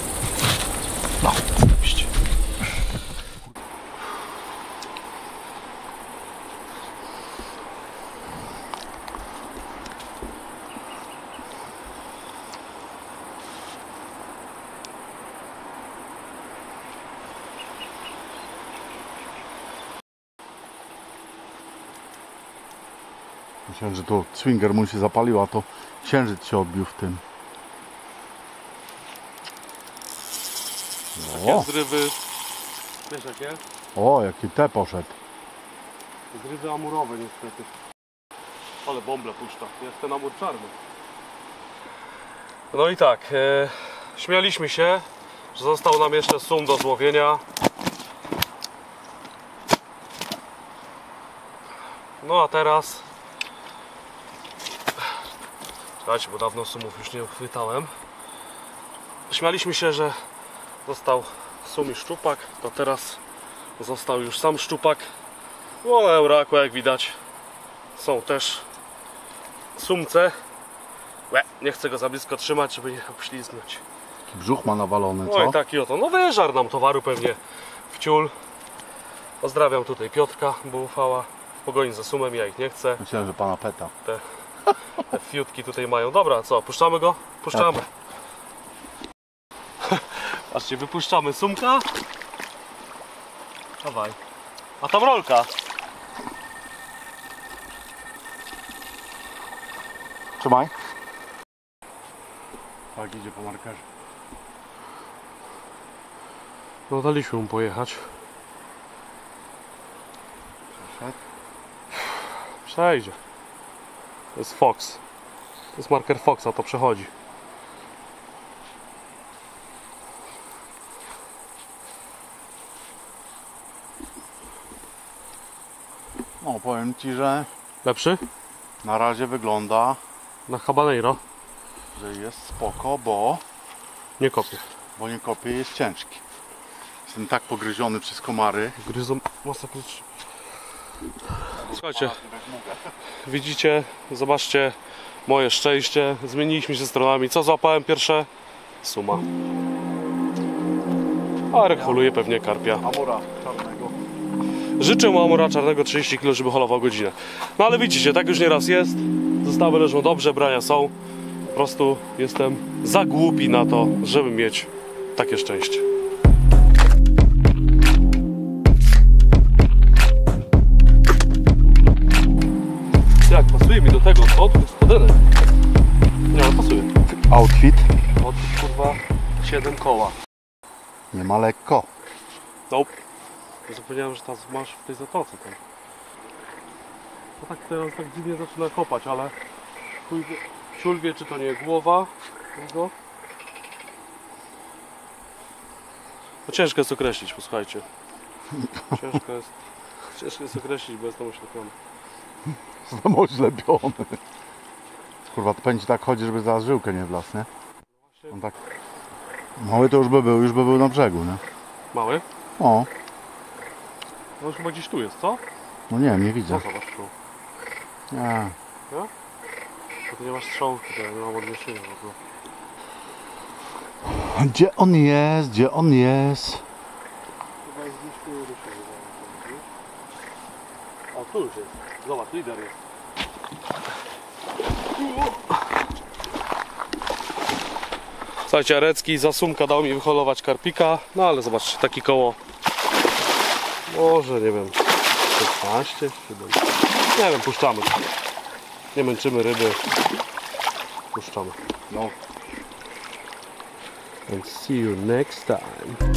No, oczywiście. Myślałem, że to swinger mu się zapalił, a to księżyc się odbił w tym. O, Zrywy, wiesz jakie? O, jaki te poszedł. Zrywy amurowe niestety. Ale bąble puszcza. Jest ten amur czarny. No i tak, e, śmialiśmy się, że został nam jeszcze sum do złowienia. No a teraz... Słuchajcie, bo dawno sumów już nie chwytałem. Śmialiśmy się, że został sum i szczupak, to teraz został już sam szczupak. No na Euraku, jak widać, są też sumce. Łe, nie chcę go za blisko trzymać, żeby nie obślizgnąć. Brzuch ma nawalony, No co? i taki oto, no wyżar nam towaru pewnie w ciul. Pozdrawiam tutaj Piotrka Bułfała. W pogoni za sumem, ja ich nie chcę. Myślałem, że pana peta. Te, te fiutki tutaj mają. Dobra, co, puszczamy go? Puszczamy. Patrzcie, wypuszczamy sumka. Dawaj. A tam rolka. Trzymaj. Tak, idzie po markerze. No daliśmy mu pojechać. Przeszedł. Przejdzie. To jest Fox. To jest marker Foxa, to przechodzi. No, powiem ci, że Lepszy? na razie wygląda, Na habanero. że jest spoko, bo, Nie kopie. bo nie kopie, jest ciężki. Jestem tak pogryziony przez komary. Gryzą masakrycznie. Słuchajcie, widzicie, zobaczcie moje szczęście. Zmieniliśmy się stronami. Co złapałem pierwsze? Suma. A Arek holuje pewnie karpia. Amura czarnego. Życzę mu amura czarnego trzydzieści kilo, żeby holował godzinę. No ale widzicie, tak już nieraz jest. Zestawy leżą dobrze, brania są. Po prostu jestem za głupi na to, żeby mieć takie szczęście. Jak pasuje mi do tego odchód spodenek. Nie, ale pasuje. Outfit. Odchód kurwa siedem koła. Nie ma lekko. Nope. Zapomniałem, że teraz masz w tej zatoce tam. No tak teraz tak dziwnie zaczyna kopać, ale chuj wie, ciul wie, czy to nie głowa tego. No ciężko jest określić, posłuchajcie. Ciężko jest, ciężko jest określić, bo jestem oślepiony. Jestem oślepiony. Kurwa, to pędzi tak chodzi, żeby za żyłkę nie wlazł, nie? On tak... Mały to już by był, już by był na brzegu, nie? Mały? O, No już chyba gdzieś tu jest, co? no nie, nie No widzę. zobacz tu. Nie. No? Bo ty nie masz strzałki, to ja nie mam odniesienia w ogóle. Gdzie on jest? Gdzie on jest? Chyba jest gdzieś tu do siebie. A tu już jest. Zobacz, lider jest. Słuchajcie, Arecki za sumka dał mi wyholować karpika. No ale zobaczcie, takie koło. Może, nie wiem, szesnaście, siedemnaście. Nie wiem, puszczamy. Nie męczymy ryby. Puszczamy. No. And see you next time.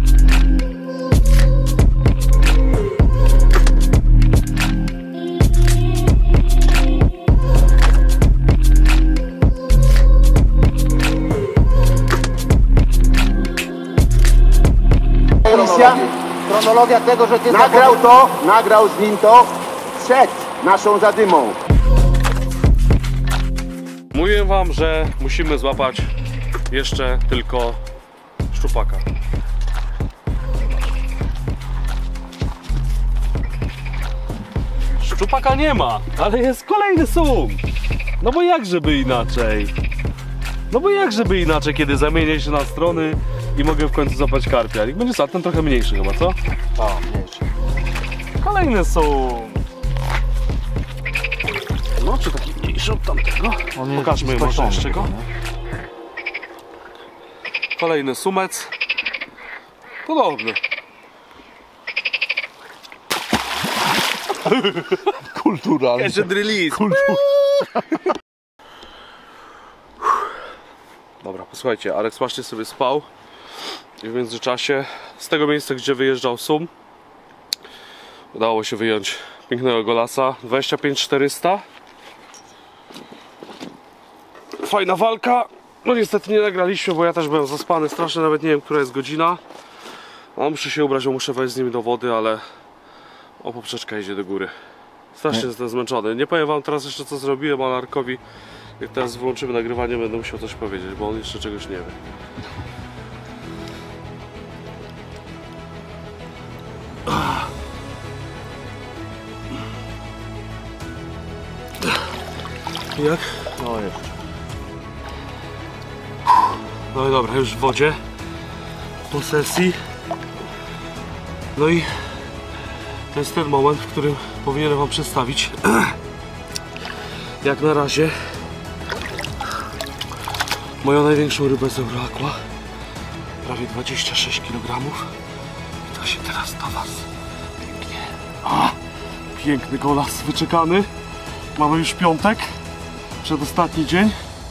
Chronologia tego, że ty nagrał to, nagrał z nim to przed naszą zadymą. Mówię wam, że musimy złapać jeszcze tylko szczupaka. Szczupaka nie ma, ale jest kolejny sum. No bo jak żeby inaczej? No bo jak żeby inaczej, kiedy zamienię się na strony i mogę w końcu złapać karpia. Niech będzie za ten trochę mniejszy chyba, co? A, mniejszy. Kolejne są. No, czy taki mniejszy od tamtego? On jest Pokażmy taki może skoczony jeszcze go. chyba, nie? Kolejny sumec. Podobny. Kulturalny. release. Kultur... Dobra, posłuchajcie, Aleks właśnie sobie spał i w międzyczasie z tego miejsca, gdzie wyjeżdżał sum, Udało się wyjąć pięknego golasa. dwadzieścia pięć czterysta. Fajna walka. No niestety nie nagraliśmy, bo ja też byłem zaspany strasznie, nawet nie wiem, która jest godzina. No, muszę się ubrać, bo muszę wejść z nimi do wody, ale o, poprzeczka idzie do góry. Strasznie nie. Jestem zmęczony. Nie powiem wam teraz jeszcze, co zrobiłem, ale Arkowi, jak teraz włączymy nagrywanie, będę musiał coś powiedzieć, bo on jeszcze czegoś nie wie. Jak? No jest. No i dobra, już w wodzie po sesji. No i to jest ten moment, w którym powinienem wam przedstawić jak na razie moją największą rybę z Euroaqua. Prawie dwadzieścia sześć kilogramów. I to się teraz do was pięknie. A, piękny golas wyczekany. Mamy już piątek, przedostatni dzień.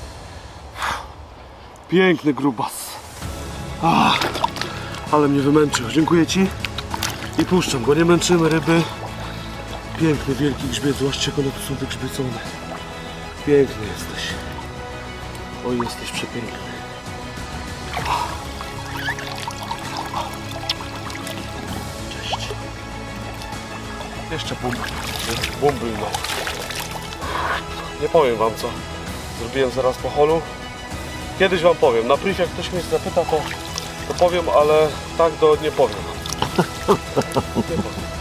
Piękny grubas. A, ale mnie wymęczył. Dziękuję ci. I puszczam go, nie męczymy ryby. Piękny, wielki grzbiet, zobaczcie jak one tu są wygrzbiecone. Piękny jesteś. Oj, jesteś przepiękny. Cześć. Jeszcze bumb. Bumby, no. Nie powiem wam co zrobiłem zaraz po holu. Kiedyś wam powiem. Na priv jak ktoś mnie zapyta, to, to powiem, ale tak do nie powiem. Nie powiem.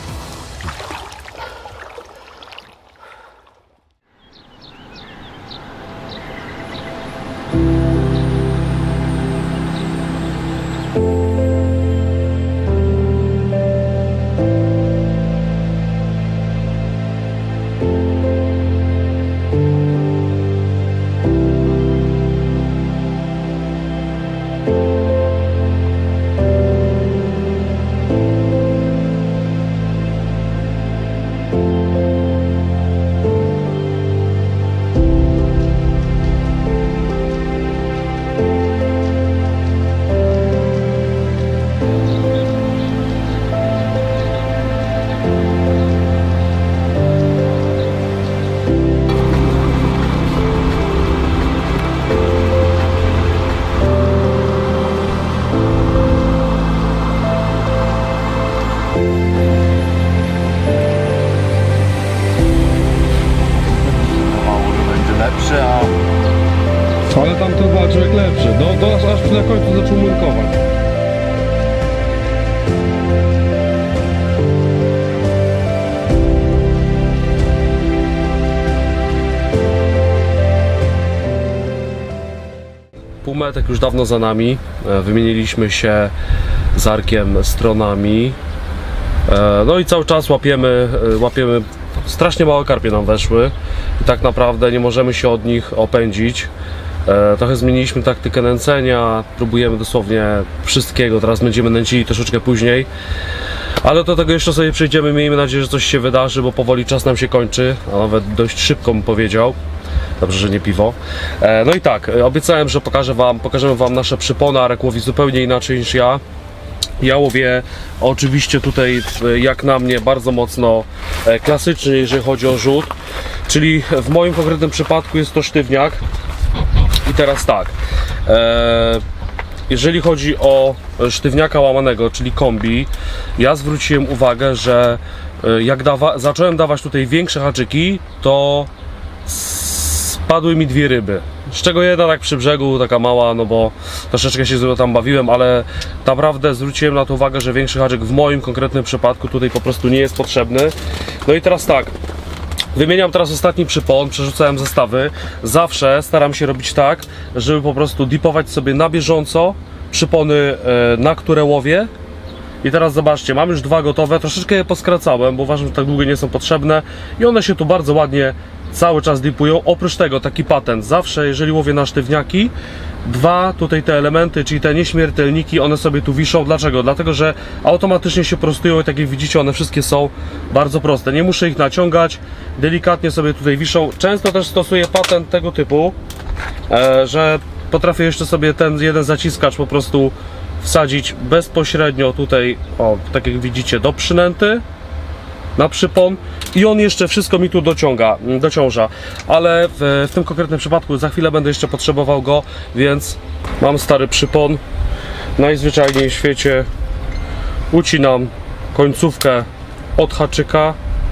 Ale tam to walczył jak lepszy, do, do, aż na końcu zaczął murkować. Półmetek już dawno za nami, wymieniliśmy się z Arkiem stronami. No i cały czas łapiemy, łapiemy, strasznie małe karpie nam weszły i tak naprawdę nie możemy się od nich opędzić. Trochę zmieniliśmy taktykę nęcenia, próbujemy dosłownie wszystkiego, teraz będziemy nęcili troszeczkę później. Ale do tego jeszcze sobie przejdziemy, miejmy nadzieję, że coś się wydarzy, bo powoli czas nam się kończy, a nawet dość szybko bym powiedział. Dobrze, że nie piwo. No i tak, obiecałem, że pokażę wam, pokażemy wam nasze przypony. Arek łowi zupełnie inaczej niż ja. Ja łowię oczywiście tutaj, jak na mnie, bardzo mocno klasycznie, jeżeli chodzi o rzut. Czyli w moim konkretnym przypadku jest to sztywniak. I teraz tak, jeżeli chodzi o sztywniaka łamanego, czyli kombi, ja zwróciłem uwagę, że jak dawa zacząłem dawać tutaj większe haczyki, to spadły mi dwie ryby. Z czego jedna tak przy brzegu, taka mała, no bo troszeczkę się tam bawiłem, ale naprawdę zwróciłem na to uwagę, że większy haczyk w moim konkretnym przypadku tutaj po prostu nie jest potrzebny. No i teraz tak, wymieniam teraz ostatni przypon, przerzucałem zestawy. Zawsze staram się robić tak, żeby po prostu dipować sobie na bieżąco przypony, na które łowię. I teraz zobaczcie, mam już dwa gotowe, troszeczkę je poskracałem, bo uważam, że tak długo nie są potrzebne i one się tu bardzo ładnie cały czas dipują. Oprócz tego taki patent, zawsze jeżeli łowię na sztywniaki, dwa tutaj te elementy, czyli te nieśmiertelniki, one sobie tu wiszą. Dlaczego? Dlatego, że automatycznie się prostują i tak jak widzicie, one wszystkie są bardzo proste. Nie muszę ich naciągać, delikatnie sobie tutaj wiszą. Często też stosuję patent tego typu, e, że potrafię jeszcze sobie ten jeden zaciskacz po prostu wsadzić bezpośrednio tutaj, o, tak jak widzicie, do przynęty na przypon i on jeszcze wszystko mi tu dociąga, dociąża, ale w, w tym konkretnym przypadku za chwilę będę jeszcze potrzebował go, więc mam stary przypon, najzwyczajniej w świecie ucinam końcówkę od haczyka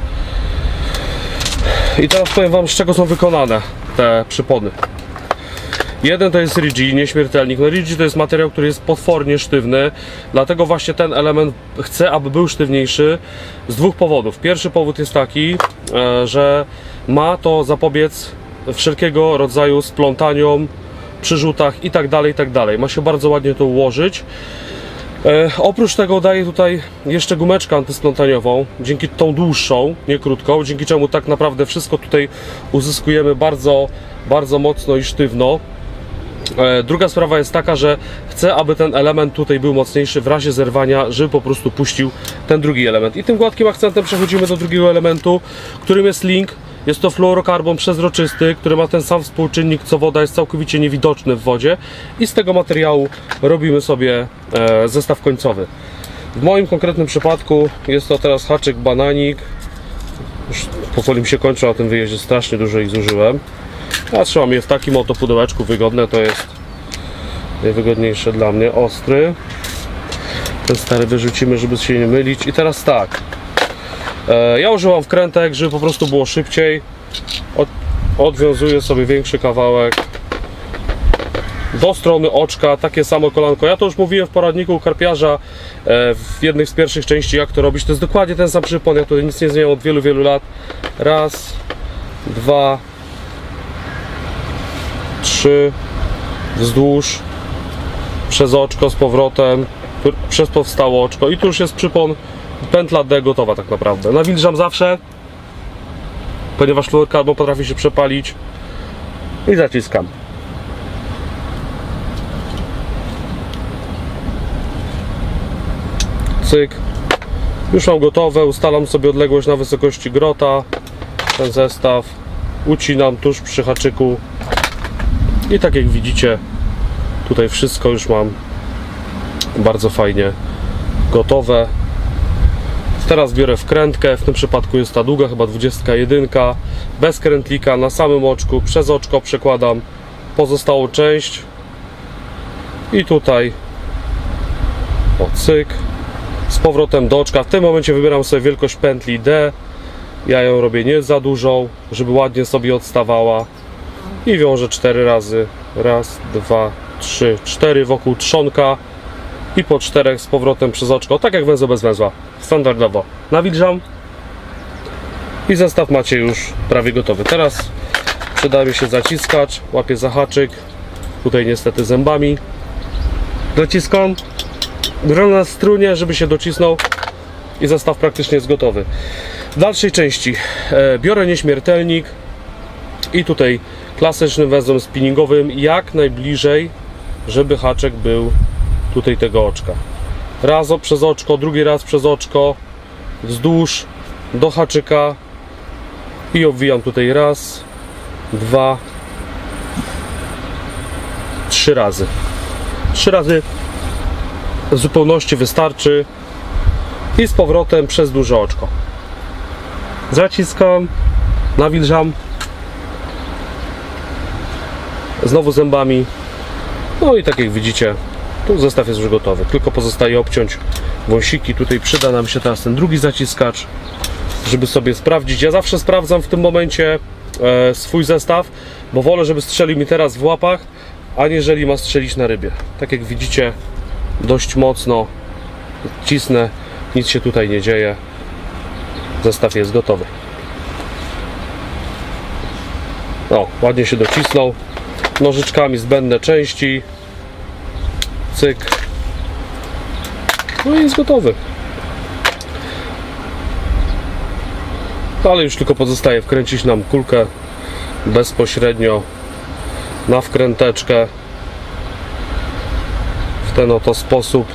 i teraz powiem wam, z czego są wykonane te przypony. Jeden to jest Ridgey, nieśmiertelnik. No Ridgey to jest materiał, który jest potwornie sztywny, dlatego właśnie ten element chcę, aby był sztywniejszy z dwóch powodów. Pierwszy powód jest taki, że ma to zapobiec wszelkiego rodzaju splątaniom, przyrzutach i tak dalej, i tak dalej. Ma się bardzo ładnie to ułożyć. E, oprócz tego daję tutaj jeszcze gumeczkę antysplątaniową, dzięki tą dłuższą, nie krótką, dzięki czemu tak naprawdę wszystko tutaj uzyskujemy bardzo, bardzo mocno i sztywno. E, druga sprawa jest taka, że chcę, aby ten element tutaj był mocniejszy w razie zerwania, żeby po prostu puścił ten drugi element. I tym gładkim akcentem przechodzimy do drugiego elementu, którym jest link. Jest to fluorokarbon przezroczysty, który ma ten sam współczynnik co woda, jest całkowicie niewidoczny w wodzie i z tego materiału robimy sobie e, zestaw końcowy. W moim konkretnym przypadku jest to teraz haczyk bananik. Już powoli mi się kończy, na tym wyjeździe strasznie dużo ich zużyłem. Ja trzymam je w takim oto pudełeczku, wygodne, to jest najwygodniejsze dla mnie, ostry. Ten stary wyrzucimy, żeby się nie mylić. I teraz tak. Ja używam wkrętek, żeby po prostu było szybciej. Od, odwiązuję sobie większy kawałek do strony oczka, takie samo kolanko. Ja to już mówiłem w poradniku karpiarza w jednej z pierwszych części, jak to robić. To jest dokładnie ten sam przypon, ja tutaj nic nie zmieniam od wielu, wielu lat. Raz, dwa, trzy, wzdłuż, przez oczko z powrotem, przez powstałe oczko i tu już jest przypon. Pętla D gotowa tak naprawdę. Nawilżam zawsze, ponieważ fluorokarbon potrafi się przepalić i zaciskam. Cyk. Już mam gotowe, ustalam sobie odległość na wysokości grota, ten zestaw, ucinam tuż przy haczyku i tak jak widzicie, tutaj wszystko już mam bardzo fajnie gotowe. Teraz biorę wkrętkę, w tym przypadku jest ta długa, chyba dwudziestka jeden, bez krętlika, na samym oczku, przez oczko przekładam pozostałą część i tutaj o cyk, z powrotem do oczka. W tym momencie wybieram sobie wielkość pętli D, ja ją robię nie za dużą, żeby ładnie sobie odstawała i wiążę cztery razy, raz, dwa, trzy, cztery wokół trzonka i po czterech z powrotem przez oczko, tak jak węzeł bez węzła, standardowo. Nawilżam i zestaw macie już prawie gotowy. Teraz przyda mi się zaciskacz, łapię za haczyk, tutaj niestety zębami dociskam, drę na strunie, żeby się docisnął i zestaw praktycznie jest gotowy. W dalszej części e, biorę nieśmiertelnik i tutaj klasycznym węzłem spinningowym jak najbliżej, żeby haczek był tutaj tego oczka. Raz przez oczko, drugi raz przez oczko, wzdłuż do haczyka i obwijam tutaj raz, dwa, trzy razy. Trzy razy w zupełności wystarczy i z powrotem przez duże oczko. Zaciskam, nawilżam, znowu zębami, no i tak jak widzicie, tu zestaw jest już gotowy, tylko pozostaje obciąć wąsiki. Tutaj przyda nam się teraz ten drugi zaciskacz, żeby sobie sprawdzić. Ja zawsze sprawdzam w tym momencie e, swój zestaw, bo wolę, żeby strzelił mi teraz w łapach, aniżeli ma strzelić na rybie. Tak jak widzicie, dość mocno cisnę, nic się tutaj nie dzieje. Zestaw jest gotowy. O, ładnie się docisnął. Nożyczkami zbędne części. Cyk. No i jest gotowy. Ale już tylko pozostaje wkręcić nam kulkę bezpośrednio na wkręteczkę w ten oto sposób.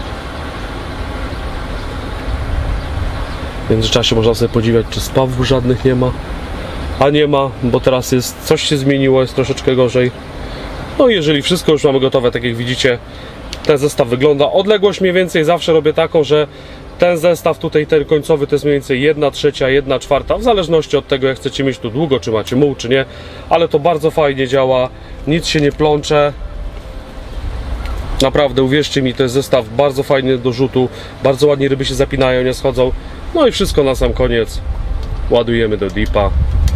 W międzyczasie można sobie podziwiać, czy spawów żadnych nie ma. A nie ma, bo teraz jest, coś się zmieniło, jest troszeczkę gorzej. No i jeżeli wszystko już mamy gotowe, tak jak widzicie, ten zestaw wygląda. Odległość mniej więcej zawsze robię taką, że Ten zestaw tutaj, ten końcowy, to jest mniej więcej jedna trzecia, jedna czwarta, w zależności od tego, jak chcecie mieć tu długo, czy macie muł, czy nie, ale to bardzo fajnie działa, nic się nie plącze. Naprawdę, uwierzcie mi, to jest zestaw bardzo fajny do rzutu, bardzo ładnie ryby się zapinają, nie schodzą. No i wszystko na sam koniec ładujemy do dipa,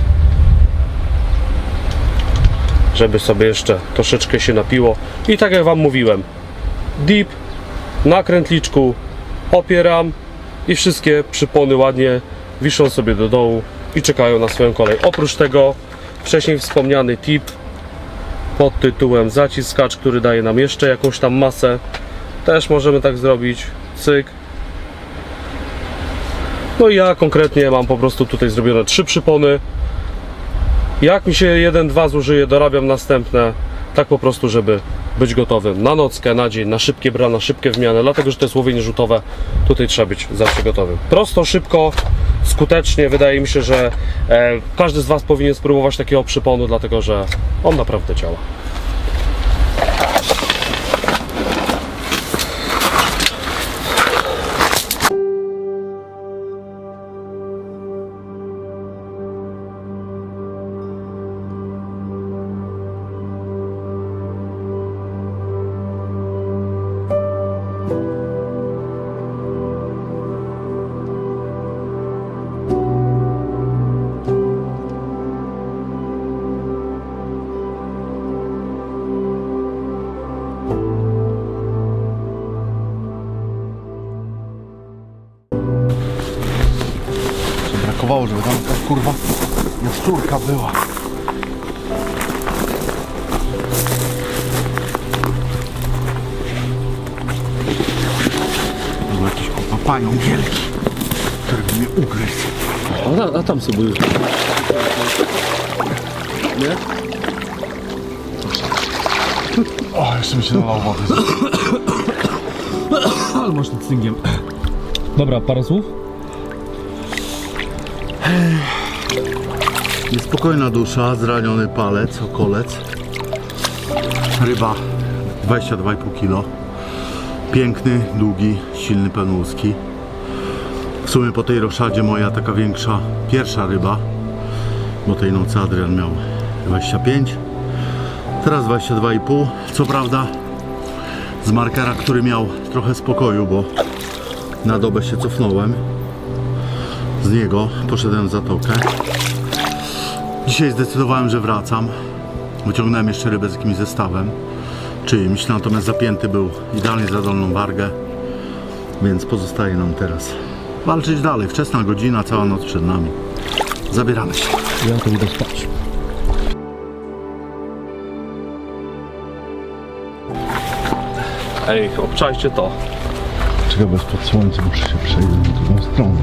żeby sobie jeszcze troszeczkę się napiło. I tak jak wam mówiłem, dip na krętliczku opieram i wszystkie przypony ładnie wiszą sobie do dołu i czekają na swoją kolej. Oprócz tego wcześniej wspomniany tip pod tytułem zaciskacz, który daje nam jeszcze jakąś tam masę, też możemy tak zrobić, cyk. No i ja konkretnie mam po prostu tutaj zrobione trzy przypony. Jak mi się jeden, dwa zużyje, dorabiam następne, tak po prostu, żeby być gotowym na nockę, na dzień, na szybkie brania, na szybkie wymiany, dlatego że to jest łowienie rzutowe, tutaj trzeba być zawsze gotowym. Prosto, szybko, skutecznie, wydaje mi się, że e, każdy z was powinien spróbować takiego przyponu, dlatego że on naprawdę działa. Brakowało, żeby tam jakaś kurwa jaszczurka była. Był jakiś kurwa pająk wielki, który by mnie ugryzł. A, a tam sobie... Nie? O, jeszcze mi się nalał wody. Ale masz tym cyngiem. Dobra, parę słów? Niespokojna dusza, zraniony palec, okolec. Ryba dwadzieścia dwa i pół kilo. Piękny, długi, silny penłuski. W sumie po tej roszadzie moja taka większa pierwsza ryba, bo tej nocy Adrian miał dwadzieścia pięć, teraz dwadzieścia dwa i pół. Co prawda z markera, który miał trochę spokoju, bo na dobę się cofnąłem z niego, poszedłem w zatokę. Dzisiaj zdecydowałem, że wracam. Wyciągnąłem jeszcze rybę z jakimś zestawem czyimś, natomiast zapięty był idealnie za dolną wargę, więc pozostaje nam teraz walczyć dalej. Wczesna godzina, cała noc przed nami. Zabieramy się. Ja to idę spać. Ej, obczajcie to. Czekaj, bez pod słońcem muszę się przejść na drugą stronę.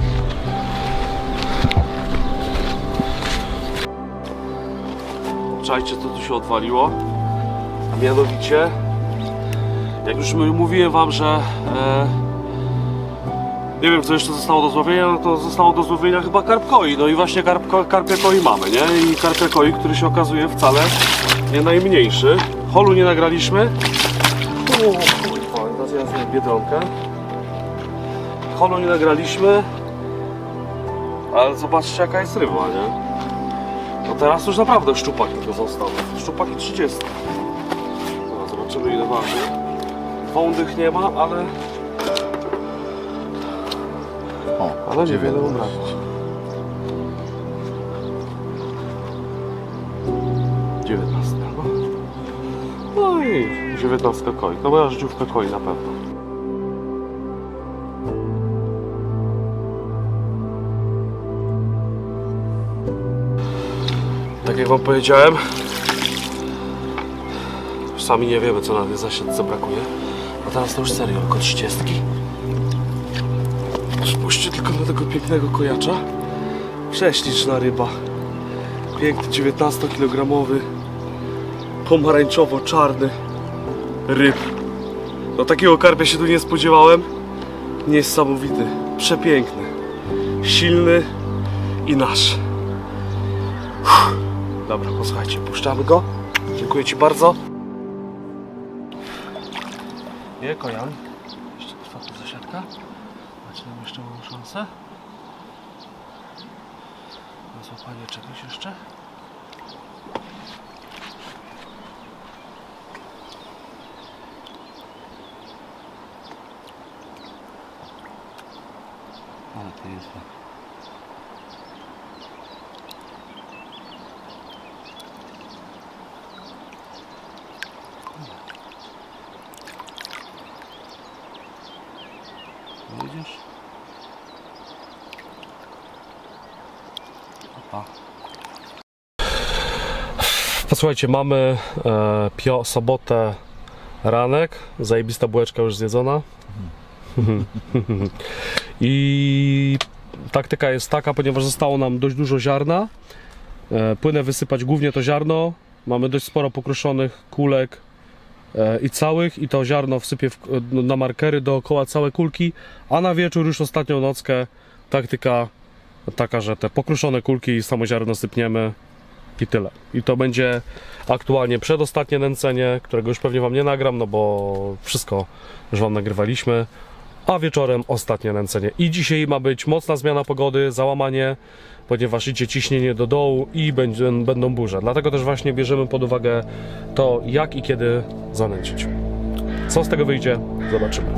Obczajcie, co tu się odwaliło. A mianowicie, jak już mówiłem wam, że e, nie wiem, co jeszcze zostało do złowienia, no to zostało do złowienia chyba karp koi. No i właśnie karp, karpia koi mamy, nie? I karpia koi, który się okazuje wcale nie najmniejszy. Holu nie nagraliśmy. O, kurwa, teraz ja zjem biedronkę. Holu nie nagraliśmy, ale zobaczcie, jaka jest ryba, nie? No teraz już naprawdę szczupak tylko został. Szczupaki trzydzieści. No, zobaczymy, ile waży. Wądych nie ma, ale... O, ale niewiele ubrać. dziewiętnastka, no. No i dziewiętnastka koi. To moja życiówka koi na pewno. Tak jak wam powiedziałem, sami nie wiemy, co na tej zasiadce brakuje. A teraz to już serio, około trzydziestki. Spójrzcie tylko na tego pięknego kojacza. Prześliczna ryba. Piękny dziewiętnastokilogramowy, pomarańczowo-czarny ryb. No takiego karpia się tu nie spodziewałem. Niesamowity, przepiękny, silny i nasz. Uff. Dobra, posłuchajcie, puszczamy go. Dziękuję ci bardzo. Nie, kojan. Jeszcze trwa tu zasiadka. Macie nam jeszcze szansę na złapanie czegoś jeszcze. Ale to jest. Widzisz? Opa. Posłuchajcie, mamy e, pio, sobotę ranek, zajebista bułeczka już zjedzona. I taktyka jest taka, ponieważ zostało nam dość dużo ziarna, e, płynę wysypać głównie to ziarno. Mamy dość sporo pokruszonych kulek e, i całych, i to ziarno wsypię w, na markery dookoła całe kulki, a na wieczór już ostatnią nockę taktyka taka, że te pokruszone kulki i samo ziarno sypniemy i tyle. I to będzie aktualnie przedostatnie nęcenie, którego już pewnie wam nie nagram, no bo wszystko już wam nagrywaliśmy. A wieczorem ostatnie nęcenie. I dzisiaj ma być mocna zmiana pogody, załamanie, ponieważ idzie ciśnienie do dołu i będzie, będą burze. Dlatego też właśnie bierzemy pod uwagę to, jak i kiedy zanęcić. Co z tego wyjdzie, zobaczymy.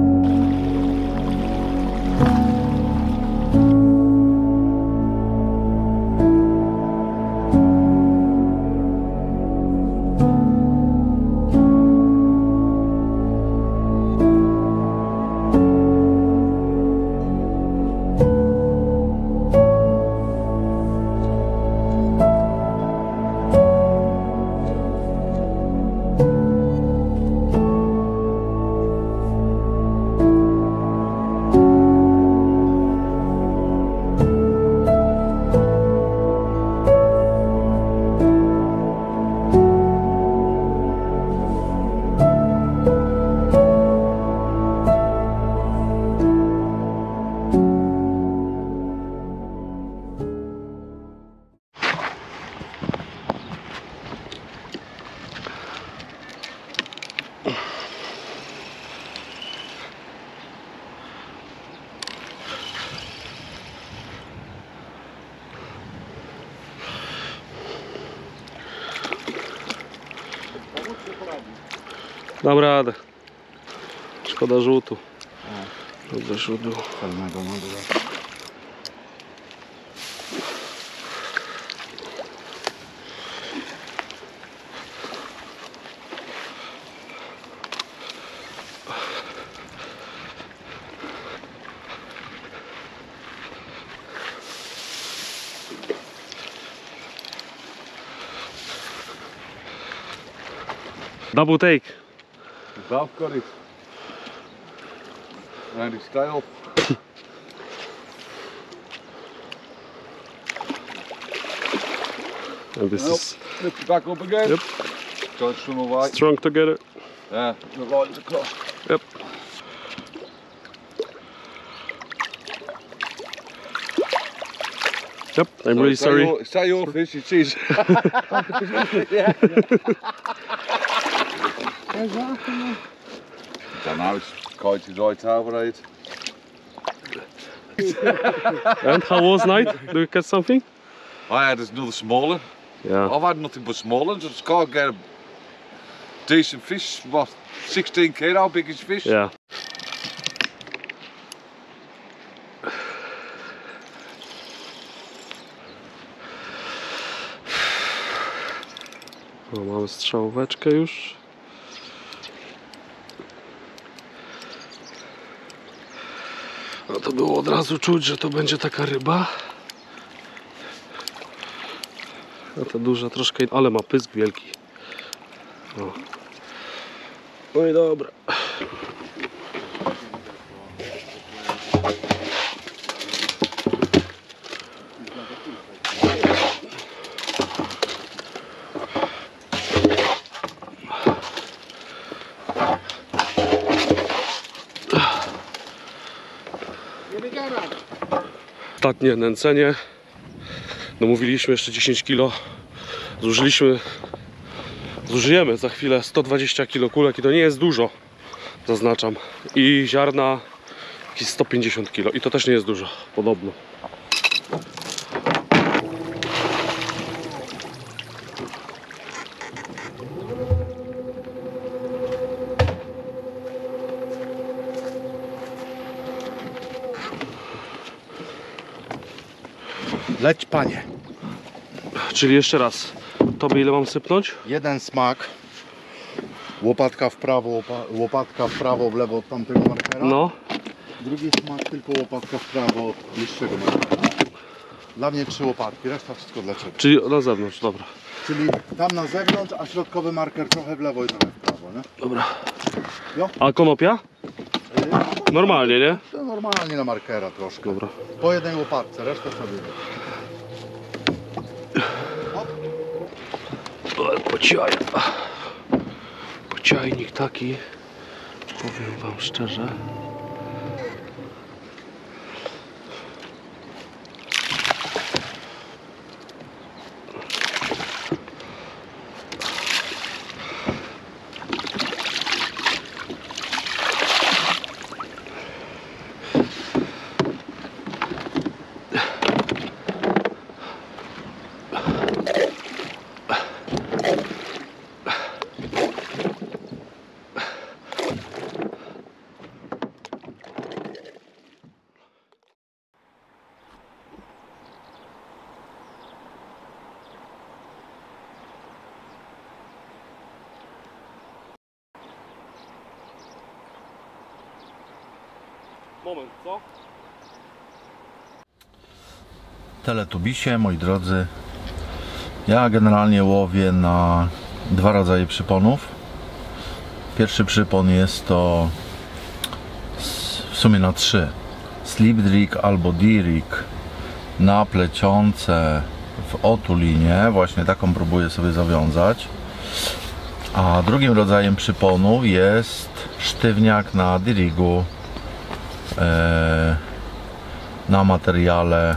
Dam radę. Szkoda rzutu. Dobrze, rzut był. Celnego na dole. Double take. Zelf got it. Randy scale. And this Nope. is Lift it back up again. Yep. Try to swim away. strung together. Yeah, the lines across. Yep. Yep, I'm So really say sorry. Your, say your fish, it's his. Yeah. Don't know, it's quite his right over it. And how was night? Do you catch something? I had another small one. Yeah. I've had nothing but small ones. I just can't get a decent fish. What, sixteen kilo biggest fish? Yeah. O, mamy strzałóweczkę już. No to było od razu czuć, że to będzie taka ryba. A ta duża troszkę, ale ma pysk wielki. O. No i dobra. Ostatnie nęcenie. No mówiliśmy jeszcze dziesięć kilo. Zużyliśmy, zużyjemy za chwilę sto dwadzieścia kilo kulek i to nie jest dużo, zaznaczam. I ziarna jakieś sto pięćdziesiąt kilo i to też nie jest dużo, podobno. Leć, panie. Czyli jeszcze raz, tobie ile mam sypnąć? Jeden smak. Łopatka w prawo, łopa łopatka w prawo, w lewo od tamtego markera. No. Drugi smak tylko łopatka w prawo od bliższego markera. Dla mnie trzy łopatki, reszta wszystko dla ciebie. Czyli na zewnątrz, dobra. Czyli tam na zewnątrz, a środkowy marker trochę w lewo i trochę w prawo, nie? Dobra. Jo? A konopia? Normalnie, nie? To normalnie na markera troszkę. Dobra. Po jednej łopatce, resztę sobie. Pociaj. Pociajnik taki, powiem wam szczerze. Moment, co? Teletubisie, moi drodzy. Ja generalnie łowię na dwa rodzaje przyponów. Pierwszy przypon jest to w sumie na trzy. Slip Rig albo D-Rig na plecionce w otulinie. Właśnie taką próbuję sobie zawiązać. A drugim rodzajem przyponu jest sztywniak na D-Rigu na materiale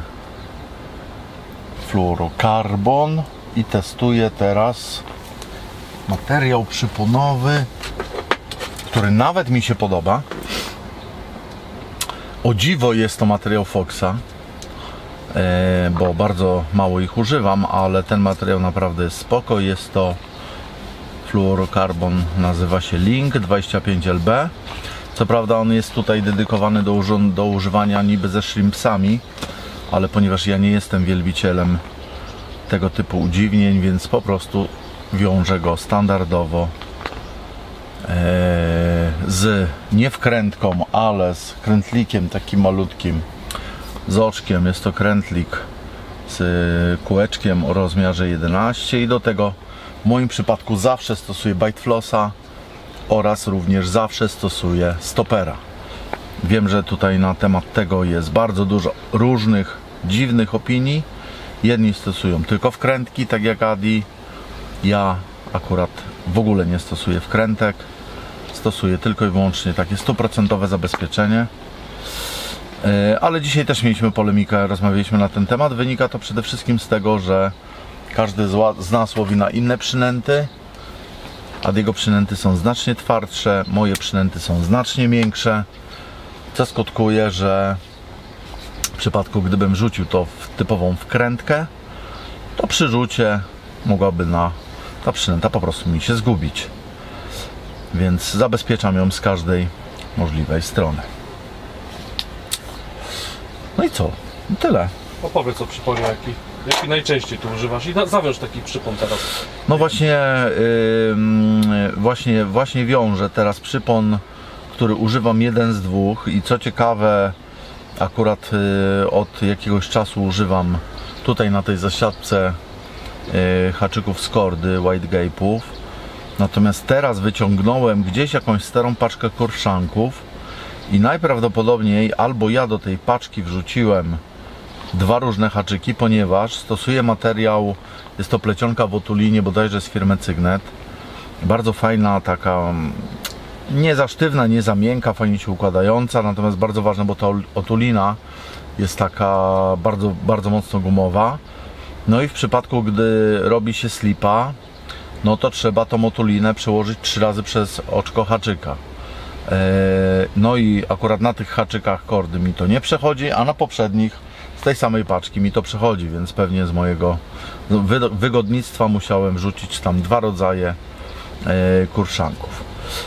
fluorokarbon i testuję teraz materiał przyponowy, który nawet mi się podoba. O dziwo jest to materiał Foxa, bo bardzo mało ich używam, ale ten materiał naprawdę jest spoko. Jest to fluorokarbon, nazywa się Link dwadzieścia pięć L B. Co prawda on jest tutaj dedykowany do, do używania niby ze shrimpsami, ale ponieważ ja nie jestem wielbicielem tego typu udziwnień, więc po prostu wiążę go standardowo ee, z nie wkrętką, ale z krętlikiem takim malutkim, z oczkiem. Jest to krętlik z kółeczkiem o rozmiarze jedenaście i do tego w moim przypadku zawsze stosuję bite flossa oraz również zawsze stosuję stopera. Wiem, że tutaj na temat tego jest bardzo dużo różnych dziwnych opinii. Jedni stosują tylko wkrętki, tak jak Adi. Ja akurat w ogóle nie stosuję wkrętek. Stosuję tylko i wyłącznie takie stuprocentowe zabezpieczenie. Ale dzisiaj też mieliśmy polemikę, rozmawialiśmy na ten temat. Wynika to przede wszystkim z tego, że każdy z nas łowi na inne przynęty. Adiego przynęty są znacznie twardsze, moje przynęty są znacznie miększe, co skutkuje, że w przypadku gdybym rzucił to w typową wkrętkę, to przy rzucie mogłaby na, ta przynęta po prostu mi się zgubić. Więc zabezpieczam ją z każdej możliwej strony. No i co? Tyle. Opowiedz o przyponie, jaki, jaki najczęściej tu używasz i zawiąż taki przypon teraz. No właśnie, yy, właśnie, właśnie wiążę teraz przypon, który używam jeden z dwóch i co ciekawe, akurat yy, od jakiegoś czasu używam tutaj na tej zasiadce yy, haczyków z kordy, white gape'ów. Natomiast teraz wyciągnąłem gdzieś jakąś starą paczkę korszanków i najprawdopodobniej albo ja do tej paczki wrzuciłem dwa różne haczyki, ponieważ stosuję materiał, jest to plecionka w otulinie bodajże z firmy Cygnet. Bardzo fajna, taka nie za sztywna, nie za miękka, fajnie się układająca, natomiast bardzo ważne, bo ta otulina jest taka bardzo, bardzo mocno gumowa. No i w przypadku, gdy robi się slipa, no to trzeba tą otulinę przełożyć trzy razy przez oczko haczyka. No i akurat na tych haczykach kordy mi to nie przechodzi, a na poprzednich z tej samej paczki mi to przechodzi, więc pewnie z mojego wygodnictwa musiałem wrzucić tam dwa rodzaje kurszanków.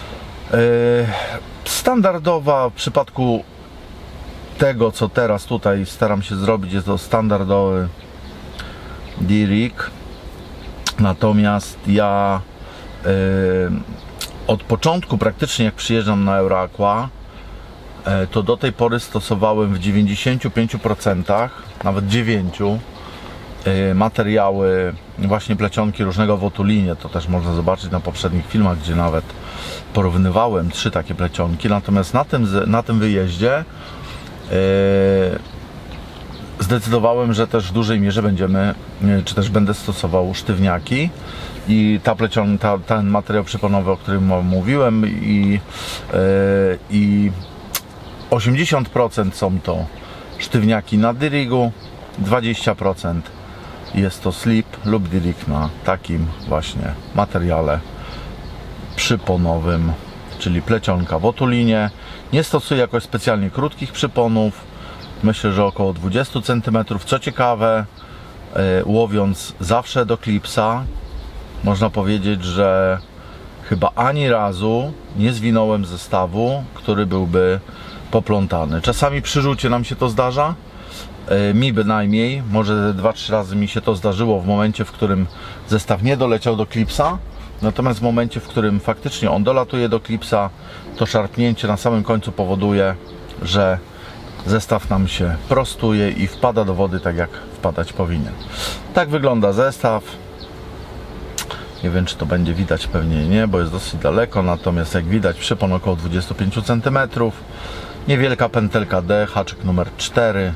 Standardowa w przypadku tego, co teraz tutaj staram się zrobić, jest to standardowy D-Rig. Natomiast ja yy, od początku praktycznie jak przyjeżdżam na Euroaqua, yy, to do tej pory stosowałem w dziewięćdziesięciu pięciu procentach, nawet dziewięciu procentach yy, materiały właśnie plecionki różnego w otulinie. To też można zobaczyć na poprzednich filmach, gdzie nawet porównywałem trzy takie plecionki. Natomiast na tym, na tym wyjeździe yy, zdecydowałem, że też w dużej mierze będziemy, czy też będę stosował sztywniaki i ta plecion, ta, ten materiał przyponowy, o którym mówiłem, i, yy, i osiemdziesiąt procent są to sztywniaki na D-Rigu, dwadzieścia procent jest to slip lub D-Rig na takim właśnie materiale przyponowym, czyli plecionka w otulinie. Nie stosuję jakoś specjalnie krótkich przyponów. Myślę, że około dwadzieścia centymetrów. Co ciekawe, yy, łowiąc zawsze do klipsa, można powiedzieć, że chyba ani razu nie zwinąłem zestawu, który byłby poplątany. Czasami przy rzucie nam się to zdarza, yy, mi bynajmniej, może dwa trzy razy mi się to zdarzyło w momencie, w którym zestaw nie doleciał do klipsa. Natomiast w momencie, w którym faktycznie on dolatuje do klipsa, to szarpnięcie na samym końcu powoduje, że zestaw nam się prostuje i wpada do wody tak, jak wpadać powinien. Tak wygląda zestaw. Nie wiem, czy to będzie widać, pewnie nie, bo jest dosyć daleko. Natomiast jak widać, przypon około dwadzieścia pięć centymetrów. Niewielka pętelka D, haczyk numer cztery.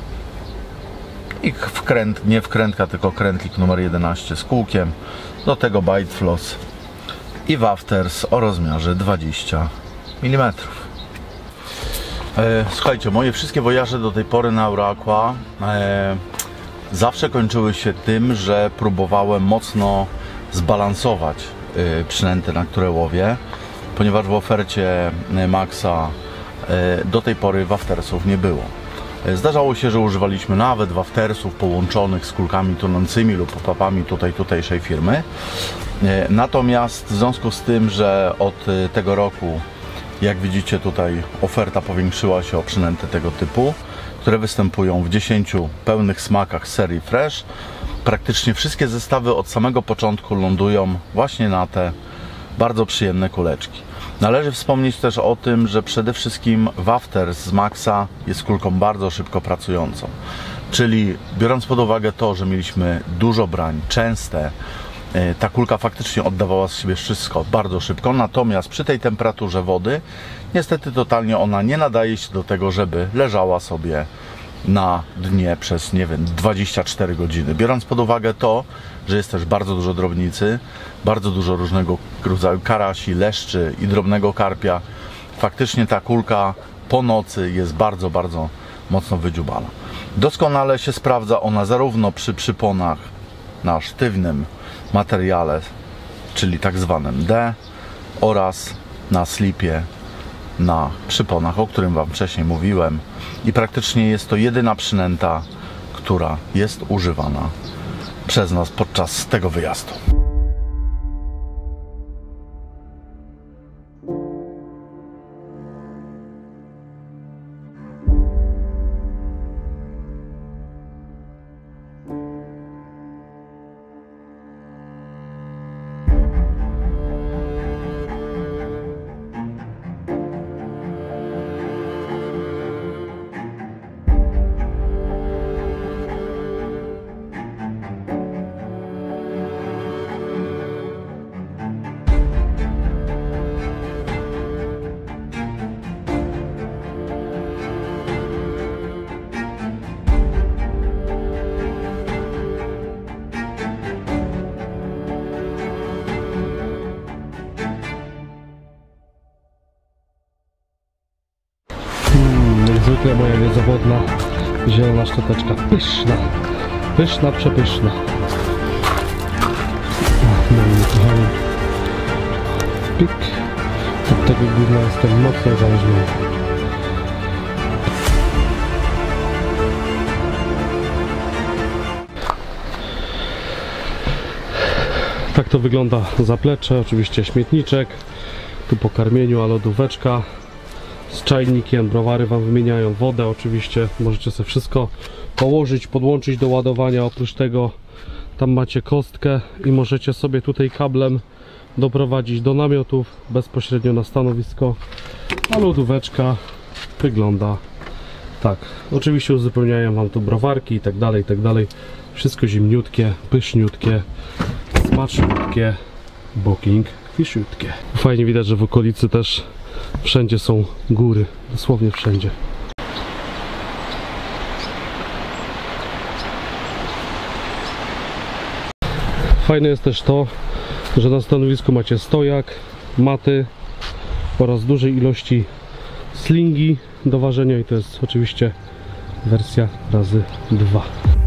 I wkręt, nie wkrętka, tylko krętlik numer jedenaście z kółkiem. Do tego bite floss i wafters o rozmiarze dwadzieścia milimetrów. E, słuchajcie, moje wszystkie wojaże do tej pory na Euroaqua e, zawsze kończyły się tym, że próbowałem mocno zbalansować e, przynęty, na które łowię, ponieważ w ofercie Maxa e, do tej pory waftersów nie było. E, zdarzało się, że używaliśmy nawet waftersów połączonych z kulkami tonącymi lub pop-upami tutaj tutejszej firmy. E, natomiast w związku z tym, że od e, tego roku, jak widzicie tutaj, oferta powiększyła się o przynęty tego typu, które występują w dziesięciu pełnych smakach z serii Fresh. Praktycznie wszystkie zestawy od samego początku lądują właśnie na te bardzo przyjemne kuleczki. Należy wspomnieć też o tym, że przede wszystkim wafters z Maxa jest kulką bardzo szybko pracującą. Czyli biorąc pod uwagę to, że mieliśmy dużo brań, częste, ta kulka faktycznie oddawała z siebie wszystko bardzo szybko, natomiast przy tej temperaturze wody niestety totalnie ona nie nadaje się do tego, żeby leżała sobie na dnie przez, nie wiem, dwadzieścia cztery godziny. Biorąc pod uwagę to, że jest też bardzo dużo drobnicy, bardzo dużo różnego rodzaju karasi, leszczy i drobnego karpia, faktycznie ta kulka po nocy jest bardzo, bardzo mocno wydziubana. Doskonale się sprawdza ona zarówno przy przyponach na sztywnym materiale, czyli tak zwanym D, oraz na slipie, na przyponach, o którym Wam wcześniej mówiłem, i praktycznie jest to jedyna przynęta, która jest używana przez nas podczas tego wyjazdu. Zwykle moja niezawodna zielona szczoteczka. Pyszna, pyszna, przepyszna. No i kochani, pik. Od tego gówna jestem mocno uzależniony. Tak to wygląda zaplecze, oczywiście śmietniczek, tu po karmieniu, a lodóweczka z czajnikiem, browary wam wymieniają, wodę oczywiście, możecie sobie wszystko położyć, podłączyć do ładowania. Oprócz tego tam macie kostkę i możecie sobie tutaj kablem doprowadzić do namiotów bezpośrednio na stanowisko, a lodóweczka wygląda tak. Oczywiście uzupełniają wam tu browarki i tak dalej, i tak dalej. Wszystko zimniutkie, pyszniutkie, smaczniutkie, booking fisziutkie. Fajnie widać, że w okolicy też wszędzie są góry, dosłownie wszędzie. Fajne jest też to, że na stanowisku macie stojak, maty oraz dużej ilości slingi do ważenia i to jest oczywiście wersja razy dwa.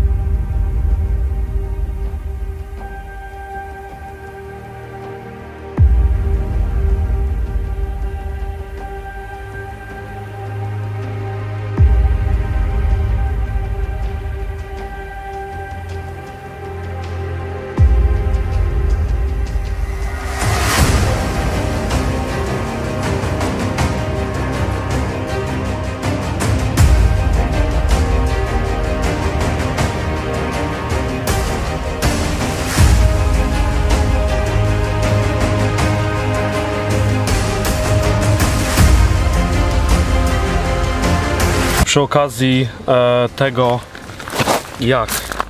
Przy okazji e, tego, jak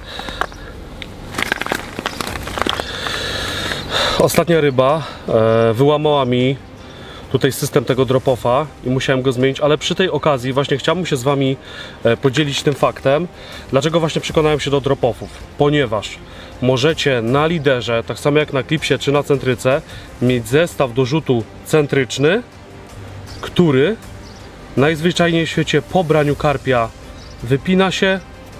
ostatnia ryba e, wyłamała mi tutaj system tego drop-offa i musiałem go zmienić, ale przy tej okazji właśnie chciałbym się z wami e, podzielić tym faktem, dlaczego właśnie przekonałem się do drop-offów, ponieważ możecie na liderze, tak samo jak na klipsie czy na centryce, mieć zestaw do rzutu centryczny, który najzwyczajniej w świecie po braniu karpia wypina się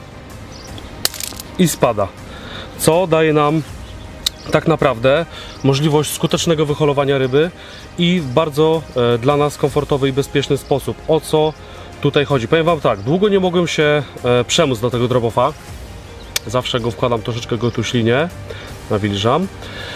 i spada, co daje nam tak naprawdę możliwość skutecznego wyholowania ryby i w bardzo e, dla nas komfortowy i bezpieczny sposób. O co tutaj chodzi? Powiem wam tak, długo nie mogłem się e, przemóc do tego drop-offa. Zawsze go wkładam, troszeczkę go tu ślinię, nawilżam.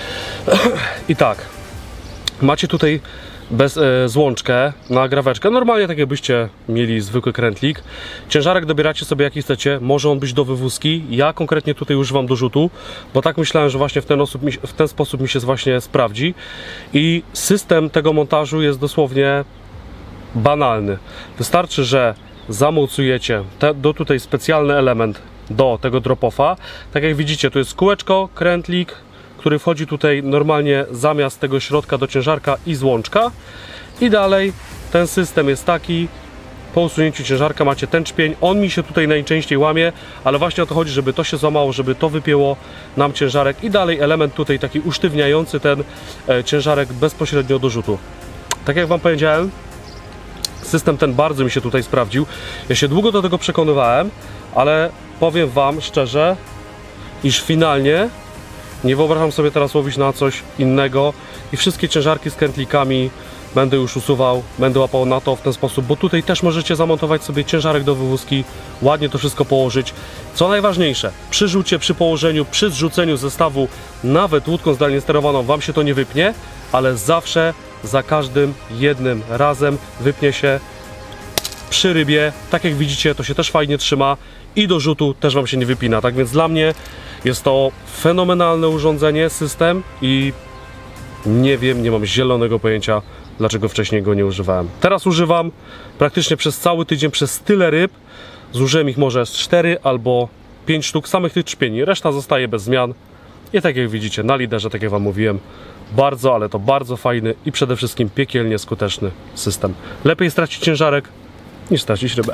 I tak, macie tutaj bez e, złączkę na graweczkę, normalnie tak jakbyście mieli zwykły krętlik. Ciężarek dobieracie sobie jaki chcecie, może on być do wywózki. Ja konkretnie tutaj używam do rzutu, bo tak myślałem, że właśnie w ten, osób, w ten sposób mi się właśnie sprawdzi. I system tego montażu jest dosłownie banalny. Wystarczy, że zamocujecie te, do tutaj specjalny element do tego drop-offa. Tak jak widzicie, tu jest kółeczko, krętlik, który wchodzi tutaj normalnie zamiast tego środka do ciężarka i złączka. I dalej ten system jest taki, po usunięciu ciężarka macie ten czpień, on mi się tutaj najczęściej łamie, ale właśnie o to chodzi, żeby to się złamało, żeby to wypięło nam ciężarek i dalej element tutaj taki usztywniający ten e, ciężarek bezpośrednio do rzutu. Tak jak wam powiedziałem, system ten bardzo mi się tutaj sprawdził. Ja się długo do tego przekonywałem, ale powiem wam szczerze, iż finalnie nie wyobrażam sobie teraz łowić na coś innego i wszystkie ciężarki z krętlikami będę już usuwał, będę łapał na to w ten sposób, bo tutaj też możecie zamontować sobie ciężarek do wywózki, ładnie to wszystko położyć. Co najważniejsze, przy rzucie, przy położeniu, przy zrzuceniu zestawu, nawet łódką zdalnie sterowaną wam się to nie wypnie, ale zawsze, za każdym jednym razem wypnie się przy rybie. Tak jak widzicie, to się też fajnie trzyma i do rzutu też wam się nie wypina. Tak więc dla mnie jest to fenomenalne urządzenie, system i nie wiem, nie mam zielonego pojęcia, dlaczego wcześniej go nie używałem. Teraz używam praktycznie przez cały tydzień, przez tyle ryb. Zużyłem ich może z cztery albo pięć sztuk samych tych trzpieni. Reszta zostaje bez zmian. I tak jak widzicie, na liderze, tak jak wam mówiłem, bardzo, ale to bardzo fajny i przede wszystkim piekielnie skuteczny system. Lepiej stracić ciężarek niż stracić rybę.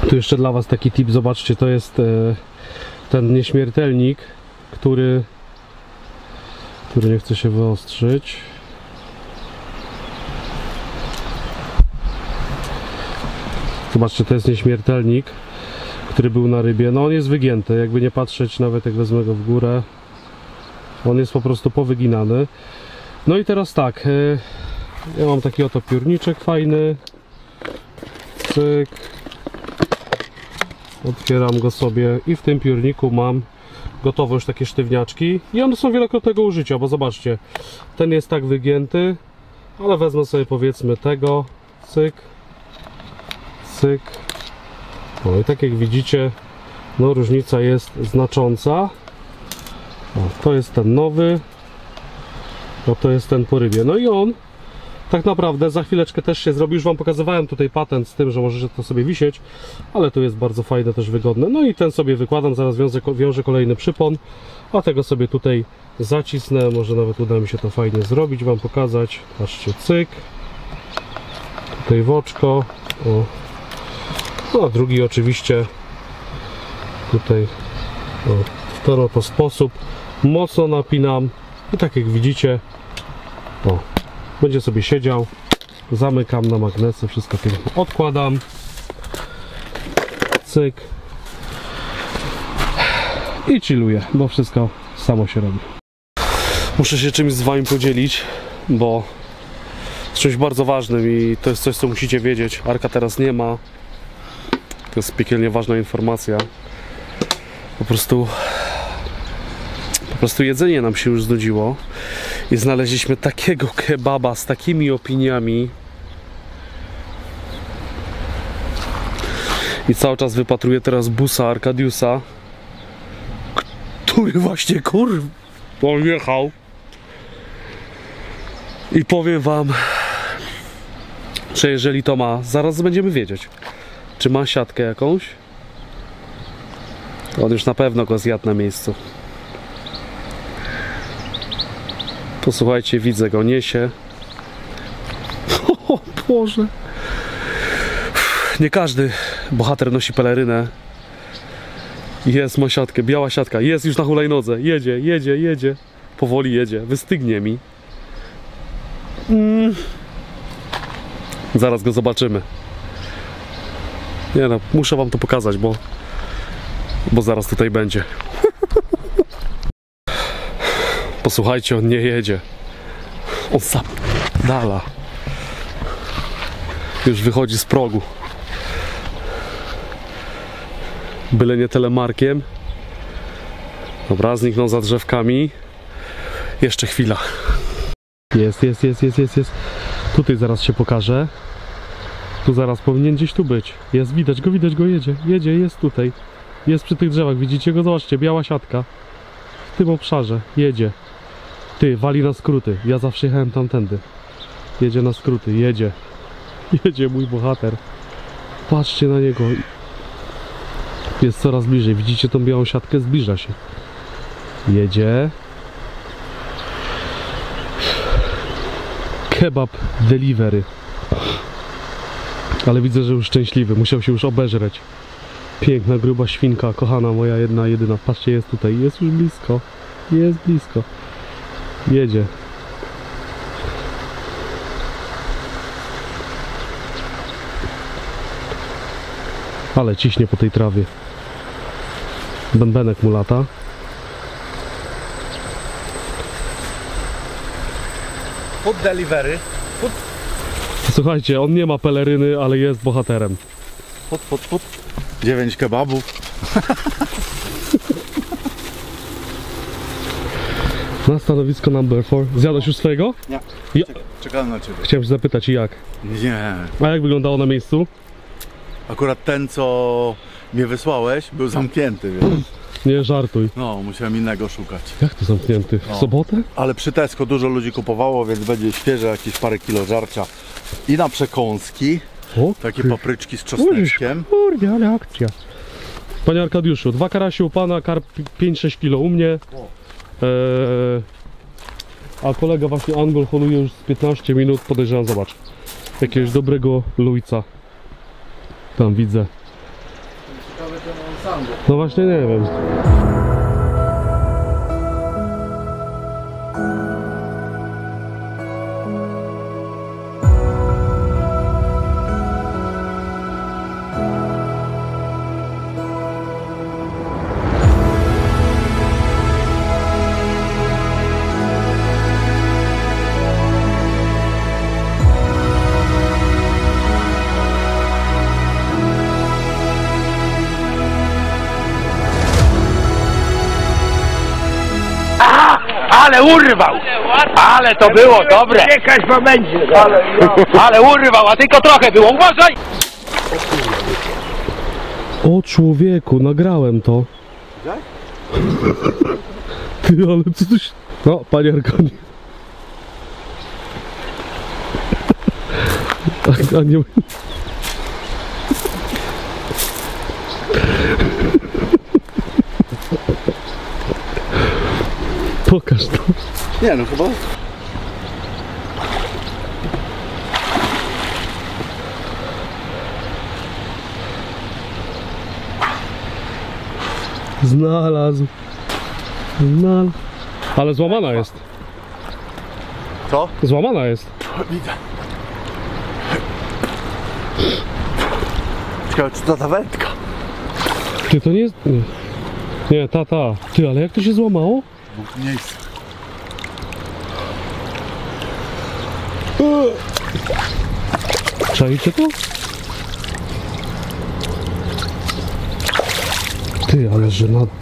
Tu jeszcze dla Was taki tip, zobaczcie, to jest e, ten nieśmiertelnik, który, który nie chce się wyostrzyć. Zobaczcie, to jest nieśmiertelnik, który był na rybie. No on jest wygięty, jakby nie patrzeć, nawet jak wezmę go w górę. On jest po prostu powyginany. No i teraz tak, e, ja mam taki oto piórniczek fajny. Cyk. Otwieram go sobie i w tym piórniku mam gotowe już takie sztywniaczki. I one są wielokrotnego użycia, bo zobaczcie, ten jest tak wygięty, ale wezmę sobie powiedzmy tego. Cyk. Cyk. No i tak jak widzicie, no różnica jest znacząca. O, to jest ten nowy, a to jest ten po rybie. No i on tak naprawdę za chwileczkę też się zrobi. Już Wam pokazywałem tutaj patent z tym, że możecie to sobie wisieć, ale tu jest bardzo fajne, też wygodne. No i ten sobie wykładam, zaraz wiążę, wiążę kolejny przypon, a tego sobie tutaj zacisnę. Może nawet uda mi się to fajnie zrobić, Wam pokazać. Patrzcie, cyk. Tutaj w oczko. O. No a drugi oczywiście tutaj o, w ten oto sposób mocno napinam i tak jak widzicie, o, będzie sobie siedział, zamykam na magnesy, wszystko pięknie odkładam, cyk i chilluję, bo wszystko samo się robi. Muszę się czymś z Wami podzielić, bo z czymś bardzo ważnym i to jest coś, co musicie wiedzieć. Arka teraz nie ma. To jest piekielnie ważna informacja. Po prostu Po prostu jedzenie nam się już znudziło i znaleźliśmy takiego kebaba z takimi opiniami i cały czas wypatruję teraz busa Arkadiusa, który właśnie kurwa pojechał. I powiem Wam, że jeżeli to ma, zaraz będziemy wiedzieć, czy ma siatkę jakąś. On już na pewno go zjadł na miejscu. Posłuchajcie, widzę go, niesie. O Boże. Nie każdy bohater nosi pelerynę. Jest, ma siatkę, biała siatka. Jest już na hulajnodze. Jedzie, jedzie, jedzie. Powoli jedzie. Wystygnie mi. Mm. Zaraz go zobaczymy. Nie no, muszę Wam to pokazać, bo bo zaraz tutaj będzie. Posłuchajcie, on nie jedzie. On zapadala. Już wychodzi z progu. Byle nie telemarkiem. Dobra, zniknął za drzewkami. Jeszcze chwila. Jest, jest, jest, jest, jest, jest. Tutaj zaraz się pokaże. Tu zaraz powinien gdzieś tu być. Jest, widać go, widać go, jedzie. Jedzie, jest tutaj. Jest przy tych drzewach, widzicie go? Zobaczcie, biała siatka. W tym obszarze, jedzie. Ty, wali na skróty. Ja zawsze jechałem tamtędy. Jedzie na skróty, jedzie. Jedzie mój bohater. Patrzcie na niego. Jest coraz bliżej. Widzicie tą białą siatkę? Zbliża się. Jedzie. Kebab delivery. Ale widzę, że już szczęśliwy. Musiał się już obeżreć. Piękna, gruba świnka, kochana moja jedna, jedyna. Patrzcie, jest tutaj. Jest już blisko. Jest blisko. Jedzie. Ale ciśnie po tej trawie. Bębenek mu lata. Food delivery. Food, Słuchajcie, on nie ma peleryny, ale jest bohaterem. food, food, food. Dziewięć kebabów. Na stanowisko number four. Zjadłeś już swojego? Nie. Ja. Czekałem na Ciebie. Chciałem się zapytać, jak? Nie. A jak wyglądało na miejscu? Akurat ten, co mnie wysłałeś, był zamknięty, więc Nie żartuj. no, musiałem innego szukać. Jak to zamknięty? W No. sobotę? Ale przy Tesco dużo ludzi kupowało, więc będzie świeże, jakieś parę kilo żarcia. I na przekąski, O, takie ty- papryczki z czosneczkiem. Kurde, ale akcja. Panie Arkadiuszu, dwa karasi u pana, karp pięć sześć kilo u mnie. Eee, a kolega właśnie Angol holuje już z piętnaście minut, podejrzewam, zobacz. Jakiegoś dobrego lujca. Tam widzę. No właśnie nie wiem. Ale urwał! Ale to było dobre! Jakaś będzie! Ale urwał, a tylko trochę było, uważaj! O człowieku, nagrałem to. Ty, ale co tu się... No, panie Arkoni. A, a nie... Pokaż to. Nie no, chyba... Znalazł. Znalazł. Ale złamana jest. Co? Złamana jest. Widzę. Ciekawe, czy to ta wędka? Ty, to nie jest... Nie, nie ta, ta. Ty, ale jak to się złamało? Dwóch miejsc. Czajcie to? Ty, ale że na...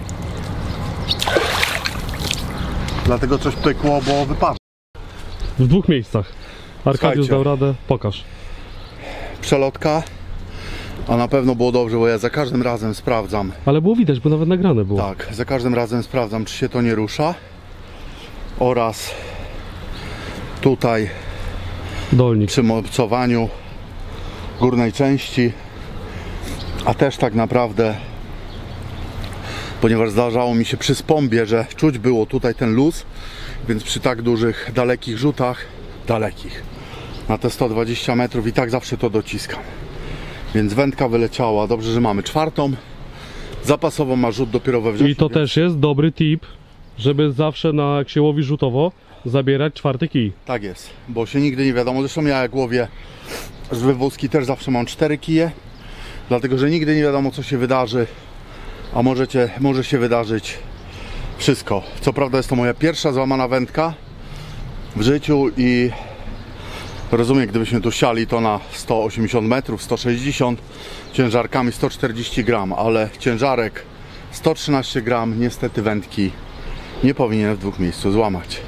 Dlatego coś pykło, bo wypadło. W dwóch miejscach. Arkadiusz Słuchajcie. dał radę. Pokaż. Przelotka. A na pewno było dobrze, bo ja za każdym razem sprawdzam. Ale było widać, bo nawet nagrane było. Tak, za każdym razem sprawdzam, czy się to nie rusza. Oraz tutaj Dolnik. przy mocowaniu górnej części. A też tak naprawdę, ponieważ zdarzało mi się przy spombie, że czuć było tutaj ten luz, więc przy tak dużych, dalekich rzutach, dalekich, na te sto dwadzieścia metrów i tak zawsze to dociskam. Więc wędka wyleciała, dobrze, że mamy czwartą. Zapasową ma rzut dopiero we wrześniu. I to więc... też jest dobry tip, żeby zawsze na, jak się łowi rzutowo, zabierać czwarty kij. Tak jest, bo się nigdy nie wiadomo. Zresztą ja jak łowię z wywózki też zawsze mam cztery kije, dlatego że nigdy nie wiadomo, co się wydarzy, a możecie, może się wydarzyć wszystko. Co prawda jest to moja pierwsza złamana wędka w życiu i rozumiem, gdybyśmy tu siali to na sto osiemdziesiąt metrów, sto sześćdziesiąt, ciężarkami sto czterdzieści gram, ale ciężarek sto trzynaście gram, niestety wędki nie powinien w dwóch miejscu złamać.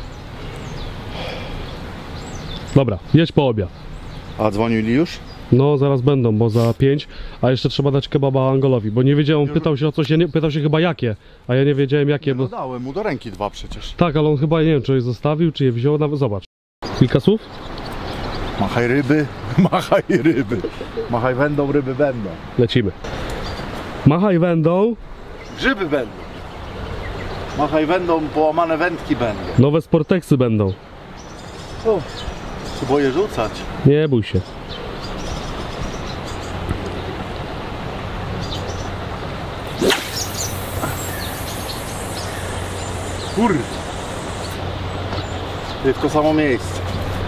Dobra, jedź po obiad. A dzwonili już? No, zaraz będą, bo za pięć, a jeszcze trzeba dać kebaba Angolowi, bo nie wiedziałem, on pytał się o coś, ja nie, pytał się chyba jakie, a ja nie wiedziałem jakie, No bo... dałem mu do ręki dwa przecież. Tak, ale on chyba, nie wiem, czy je zostawił, czy je wziął, nawet zobacz. Kilka słów? Machaj ryby, machaj ryby. Machaj wędą, ryby będą. Lecimy. Machaj wędą, Grzyby będą. Machaj wędą, połamane wędki będą. nowe sporteksy będą. O, się boję rzucać. Nie bój się. Kurde. Jest to samo miejsce.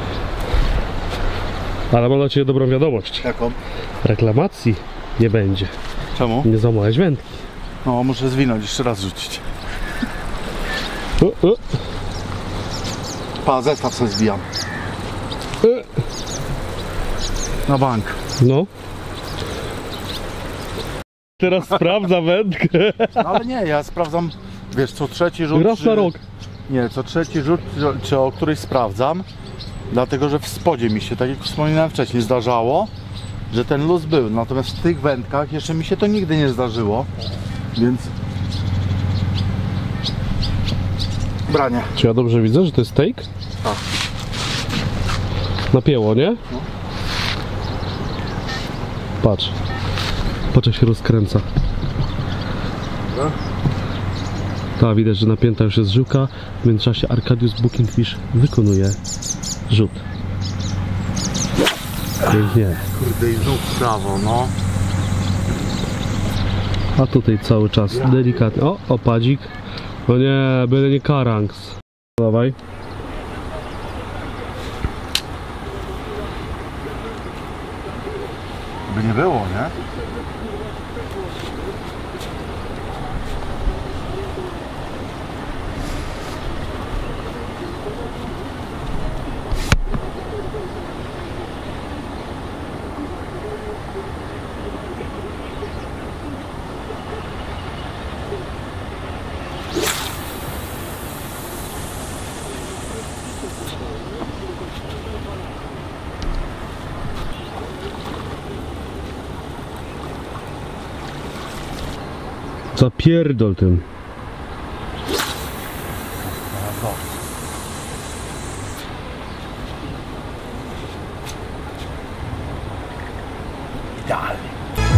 Ale mam dla Ciebie dobrą wiadomość. Jaką? Reklamacji nie będzie. Czemu? Nie złamałeś wędki. No, muszę zwinąć, jeszcze raz rzucić. O, o. Pa, zestaw sobie zbijam. E. Na bank. No. Teraz sprawdza wędkę. No, ale nie, ja sprawdzam, wiesz, co trzeci rzut. Raz czy... na rok. Nie, co trzeci rzut, czy- czy o któryś sprawdzam. Dlatego, że w spodzie mi się, tak jak wspominałem wcześniej, zdarzało, że ten luz był. Natomiast w tych wędkach jeszcze mi się to nigdy nie zdarzyło. Więc... Branie. Czy ja dobrze widzę, że to jest steak? Tak. Napięło, nie? No. Patrz. Patrz, jak się rozkręca. No. Tak, widać, że napięta już jest żyłka. W międzyczasie Arkadiusz Bookingfish wykonuje rzut. Pięknie. Kurde, i znów w prawo, no. A tutaj cały czas delikatnie. O, opadzik. No nie, byle nie karangs. Dawaj. By nie było, nie? Zapierdol tym. Idealnie.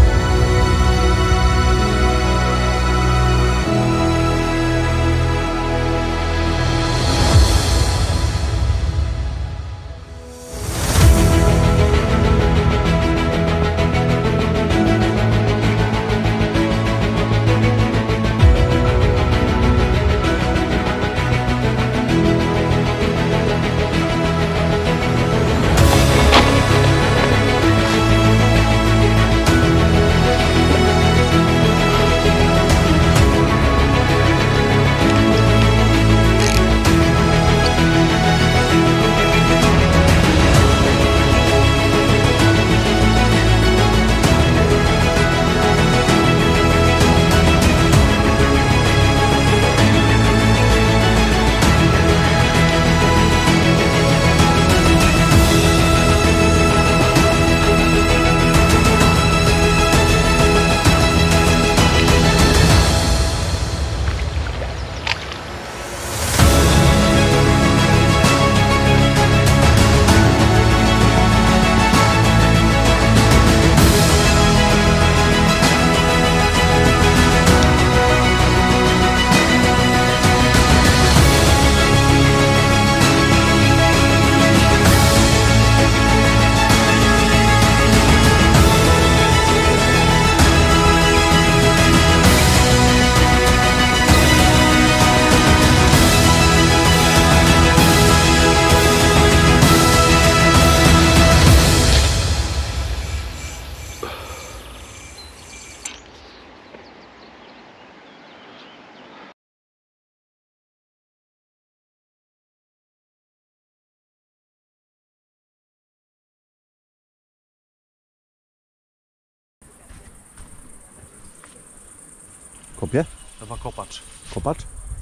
Kopie? Chyba kopacz. Kopacz?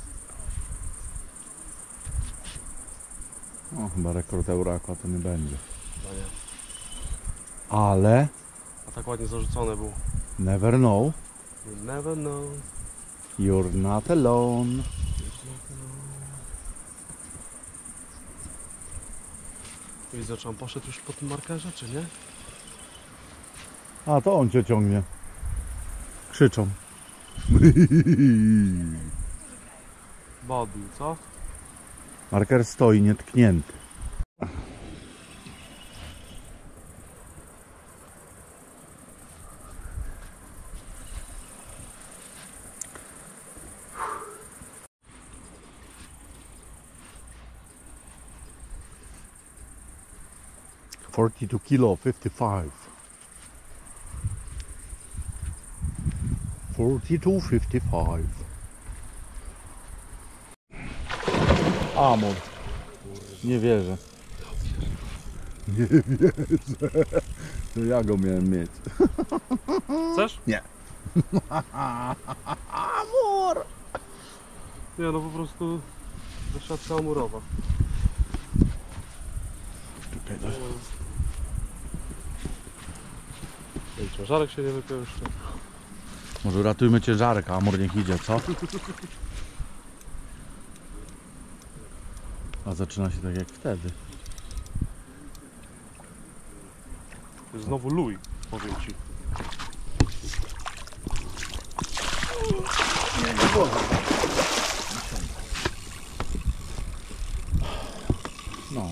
No chyba rekord Euraqua to nie będzie. No nie. Ale A tak ładnie zarzucone było. never know, You never know. you're not alone. Widzę, czy on poszedł już po tym markerze, czy nie? A to on cię ciągnie. Krzyczą. Bodł, co? Marker stoi nietknięty. forty-two kilo, fifty-five. forty-two, fifty-five. Amor. Nie wierzę. Nie wierzę. To ja go miałem mieć. Chcesz? Nie. Amor. Nie, no po prostu siatka amurowa. Czekaj, daj. Nie wiem, ciężarek się nie wypiął jeszcze. Może ratujmy ciężarek, a Amor niech idzie, co? A zaczyna się tak jak wtedy. To jest znowu luj, powiem ci. No.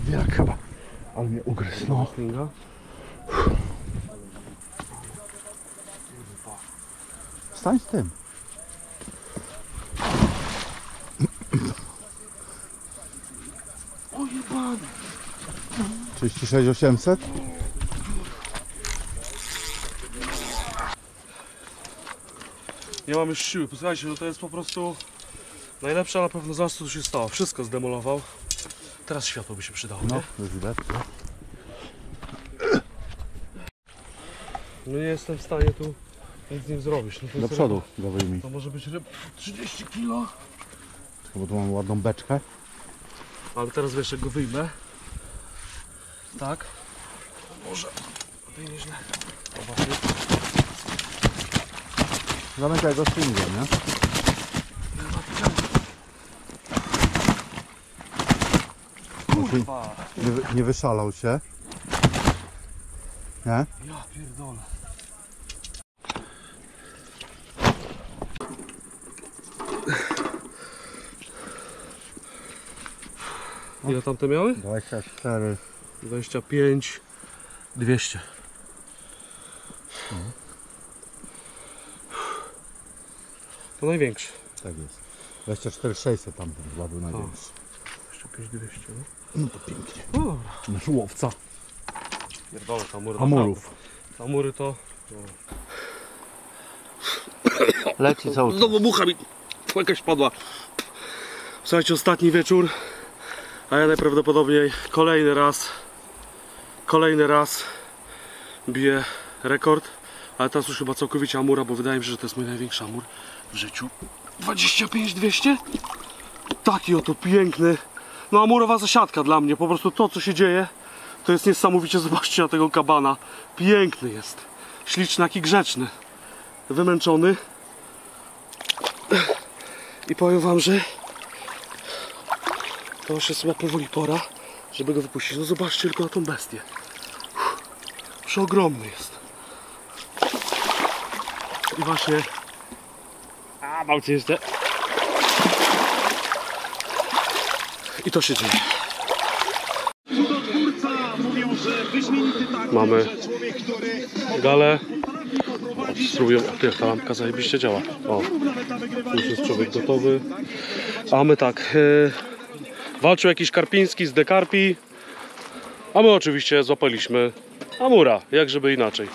Zbierak chyba. Ale mnie ugryzł, no. Klinga. Stań z tym. O jebany. trzydzieści sześć osiemset. Nie mam już siły. Posłuchajcie, no to jest po prostu najlepsza na pewno zaraz co tu się stało. Wszystko zdemolował. Teraz światło by się przydało, No, nie? już widać. No nie jestem w stanie tu nic z nim zrobić. No to Do jest przodu go wyjmij. ryba. To może być ryba trzydzieści kilo. Bo tu mam ładną beczkę. Ale teraz wiesz, jak go wyjmę. Tak. Może. To nieźle. Zobaczmy. Zamykaj go stringiem, nie? Kurwa. Nie, wy- nie wyszalał się. Nie? Ja pierdolę. Ile tam te miały? dwadzieścia cztery. dwadzieścia pięć, dwieście. To największy. Tak jest. dwadzieścia cztery sześćset tam chyba był największy. dwadzieścia pięć, dwieście. No. No to pięknie. No dobra. Nasz łowca. Pierdolę, ta mury. Amurów. Ta mury to... Leci cały czas. Znowu mucha mi jakaś padła. Słuchajcie, ostatni wieczór, a ja najprawdopodobniej kolejny raz, kolejny raz biję rekord, ale teraz już chyba całkowicie amura, bo wydaje mi się, że to jest mój największy amur w życiu. dwadzieścia pięć dwieście? Taki oto piękny, no amurowa zasiadka dla mnie, po prostu to co się dzieje, to jest niesamowicie, zobaczcie na tego kabana, piękny jest, śliczny, jaki grzeczny, wymęczony. I powiem wam, że to już jest chyba powoli pora, żeby go wypuścić. No zobaczcie tylko na tą bestię. Przeogromny jest. I właśnie... A, mam cię jeszcze. I to się dzieje. Mamy galę. Spróbuję, jak ta lampka zajebiście działa. O, już jest człowiek gotowy. A my tak, yy, walczył jakiś Karpiński z Dekarpi, a my oczywiście złapaliśmy amura, jak żeby inaczej.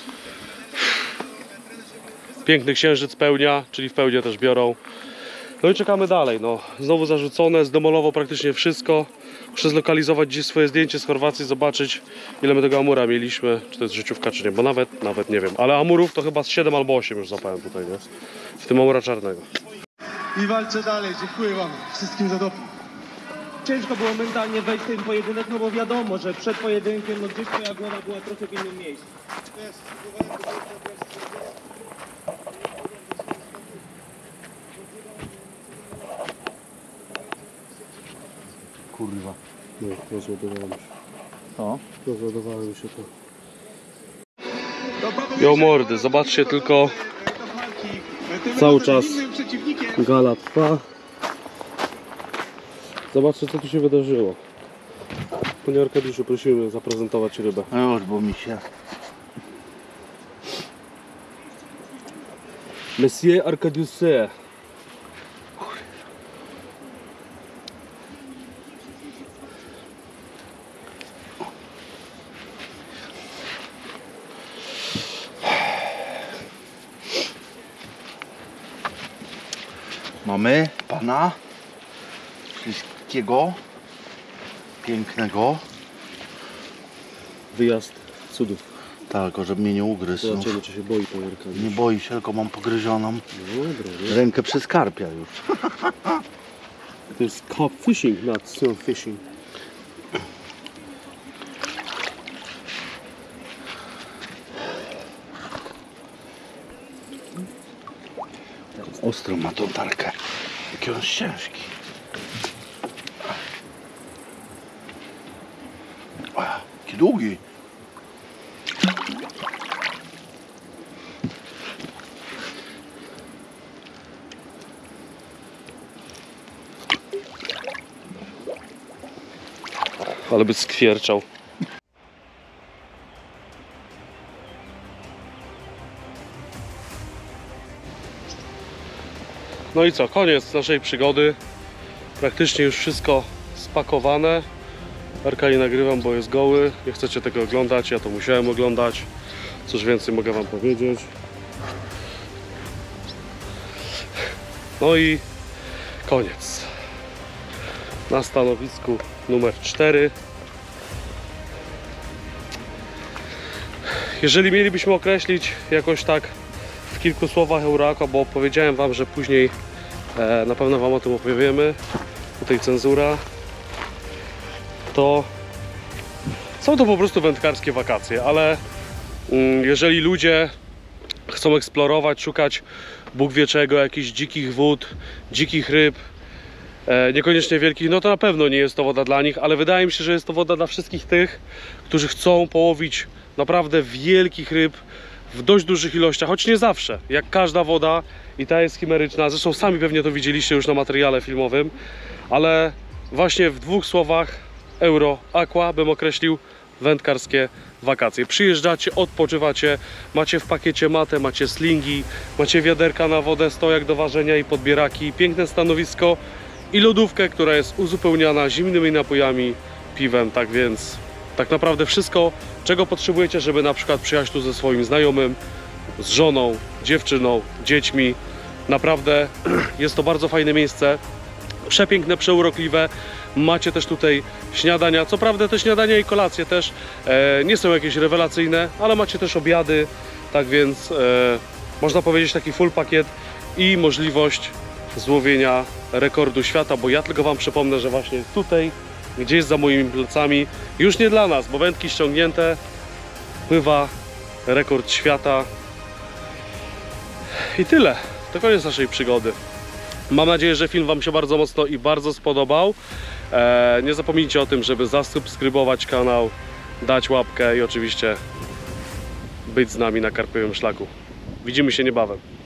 Piękny księżyc pełnia, czyli w pełni też biorą. No i czekamy dalej, no. Znowu zarzucone, zdemolował praktycznie wszystko. Muszę zlokalizować gdzieś swoje zdjęcie z Chorwacji, zobaczyć ile my tego amura mieliśmy, czy to jest życiówka, czy nie, bo nawet, nawet nie wiem. Ale amurów to chyba z siedem albo osiem już zapałem tutaj, nie? W tym amura czarnego. I walczę dalej, dziękuję wam wszystkim za doping. Ciężko było mentalnie wejść w ten pojedynek, no bo wiadomo, że przed pojedynkiem no gdzieś twoja głowa była trochę w innym miejscu. Kurwa. No, rozładowałem się. O. Rozładowałem się to. Jo mordy, zobaczcie tylko, cały czas gala trwa. Zobaczcie co tu się wydarzyło. Panie Arkadiuszu, prosimy zaprezentować rybę. No już, bo mi się... Monsieur Arkadiusze. Mamy pana wszystkiego pięknego. Wyjazd cudów. Tak, tylko żeby mnie nie ugryzł. No. Zobaczymy czy się boi pan Arkadiusz. Nie boi się, tylko mam pogrzyzioną No, dobra, rękę przez karpia już. to jest carp fishing, not surf fishing. Ostro ma tą tarkę. Jaki on ciężki. A, jaki długi. Ale by skwierczał. No i co, koniec naszej przygody. Praktycznie już wszystko spakowane. Arka nie nagrywam, bo jest goły. Nie chcecie tego oglądać, ja to musiałem oglądać. Coś więcej mogę wam powiedzieć. No i koniec. Na stanowisku numer cztery. Jeżeli mielibyśmy określić jakoś tak w kilku słowach Euro-Aqua, bo powiedziałem wam, że później e, na pewno wam o tym opowiemy, tutaj cenzura, to są to po prostu wędkarskie wakacje, ale mm, jeżeli ludzie chcą eksplorować, szukać Bóg wie czego, jakichś dzikich wód, dzikich ryb, e, niekoniecznie wielkich, no to na pewno nie jest to woda dla nich, ale wydaje mi się, że jest to woda dla wszystkich tych, którzy chcą połowić naprawdę wielkich ryb w dość dużych ilościach, choć nie zawsze, jak każda woda, i ta jest chimeryczna, zresztą sami pewnie to widzieliście już na materiale filmowym, ale właśnie w dwóch słowach Euro-Aqua bym określił wędkarskie wakacje. Przyjeżdżacie, odpoczywacie, macie w pakiecie matę, macie slingi, macie wiaderka na wodę, stojak do ważenia i podbieraki, piękne stanowisko i lodówkę, która jest uzupełniana zimnymi napojami, piwem, tak więc tak naprawdę wszystko, czego potrzebujecie, żeby na przykład przyjechać tu ze swoim znajomym, z żoną, dziewczyną, dziećmi. Naprawdę jest to bardzo fajne miejsce, przepiękne, przeurokliwe. Macie też tutaj śniadania, co prawda te śniadania i kolacje też e, nie są jakieś rewelacyjne, ale macie też obiady, tak więc e, można powiedzieć taki full pakiet i możliwość złowienia rekordu świata, bo ja tylko wam przypomnę, że właśnie tutaj, gdzieś za moimi plecami, już nie dla nas, bo wędki ściągnięte, pływa rekord świata. I tyle, to koniec naszej przygody. Mam nadzieję, że film wam się bardzo mocno i bardzo spodobał. Eee, nie zapomnijcie o tym, żeby zasubskrybować kanał, dać łapkę i oczywiście być z nami na karpiowym szlaku. Widzimy się niebawem.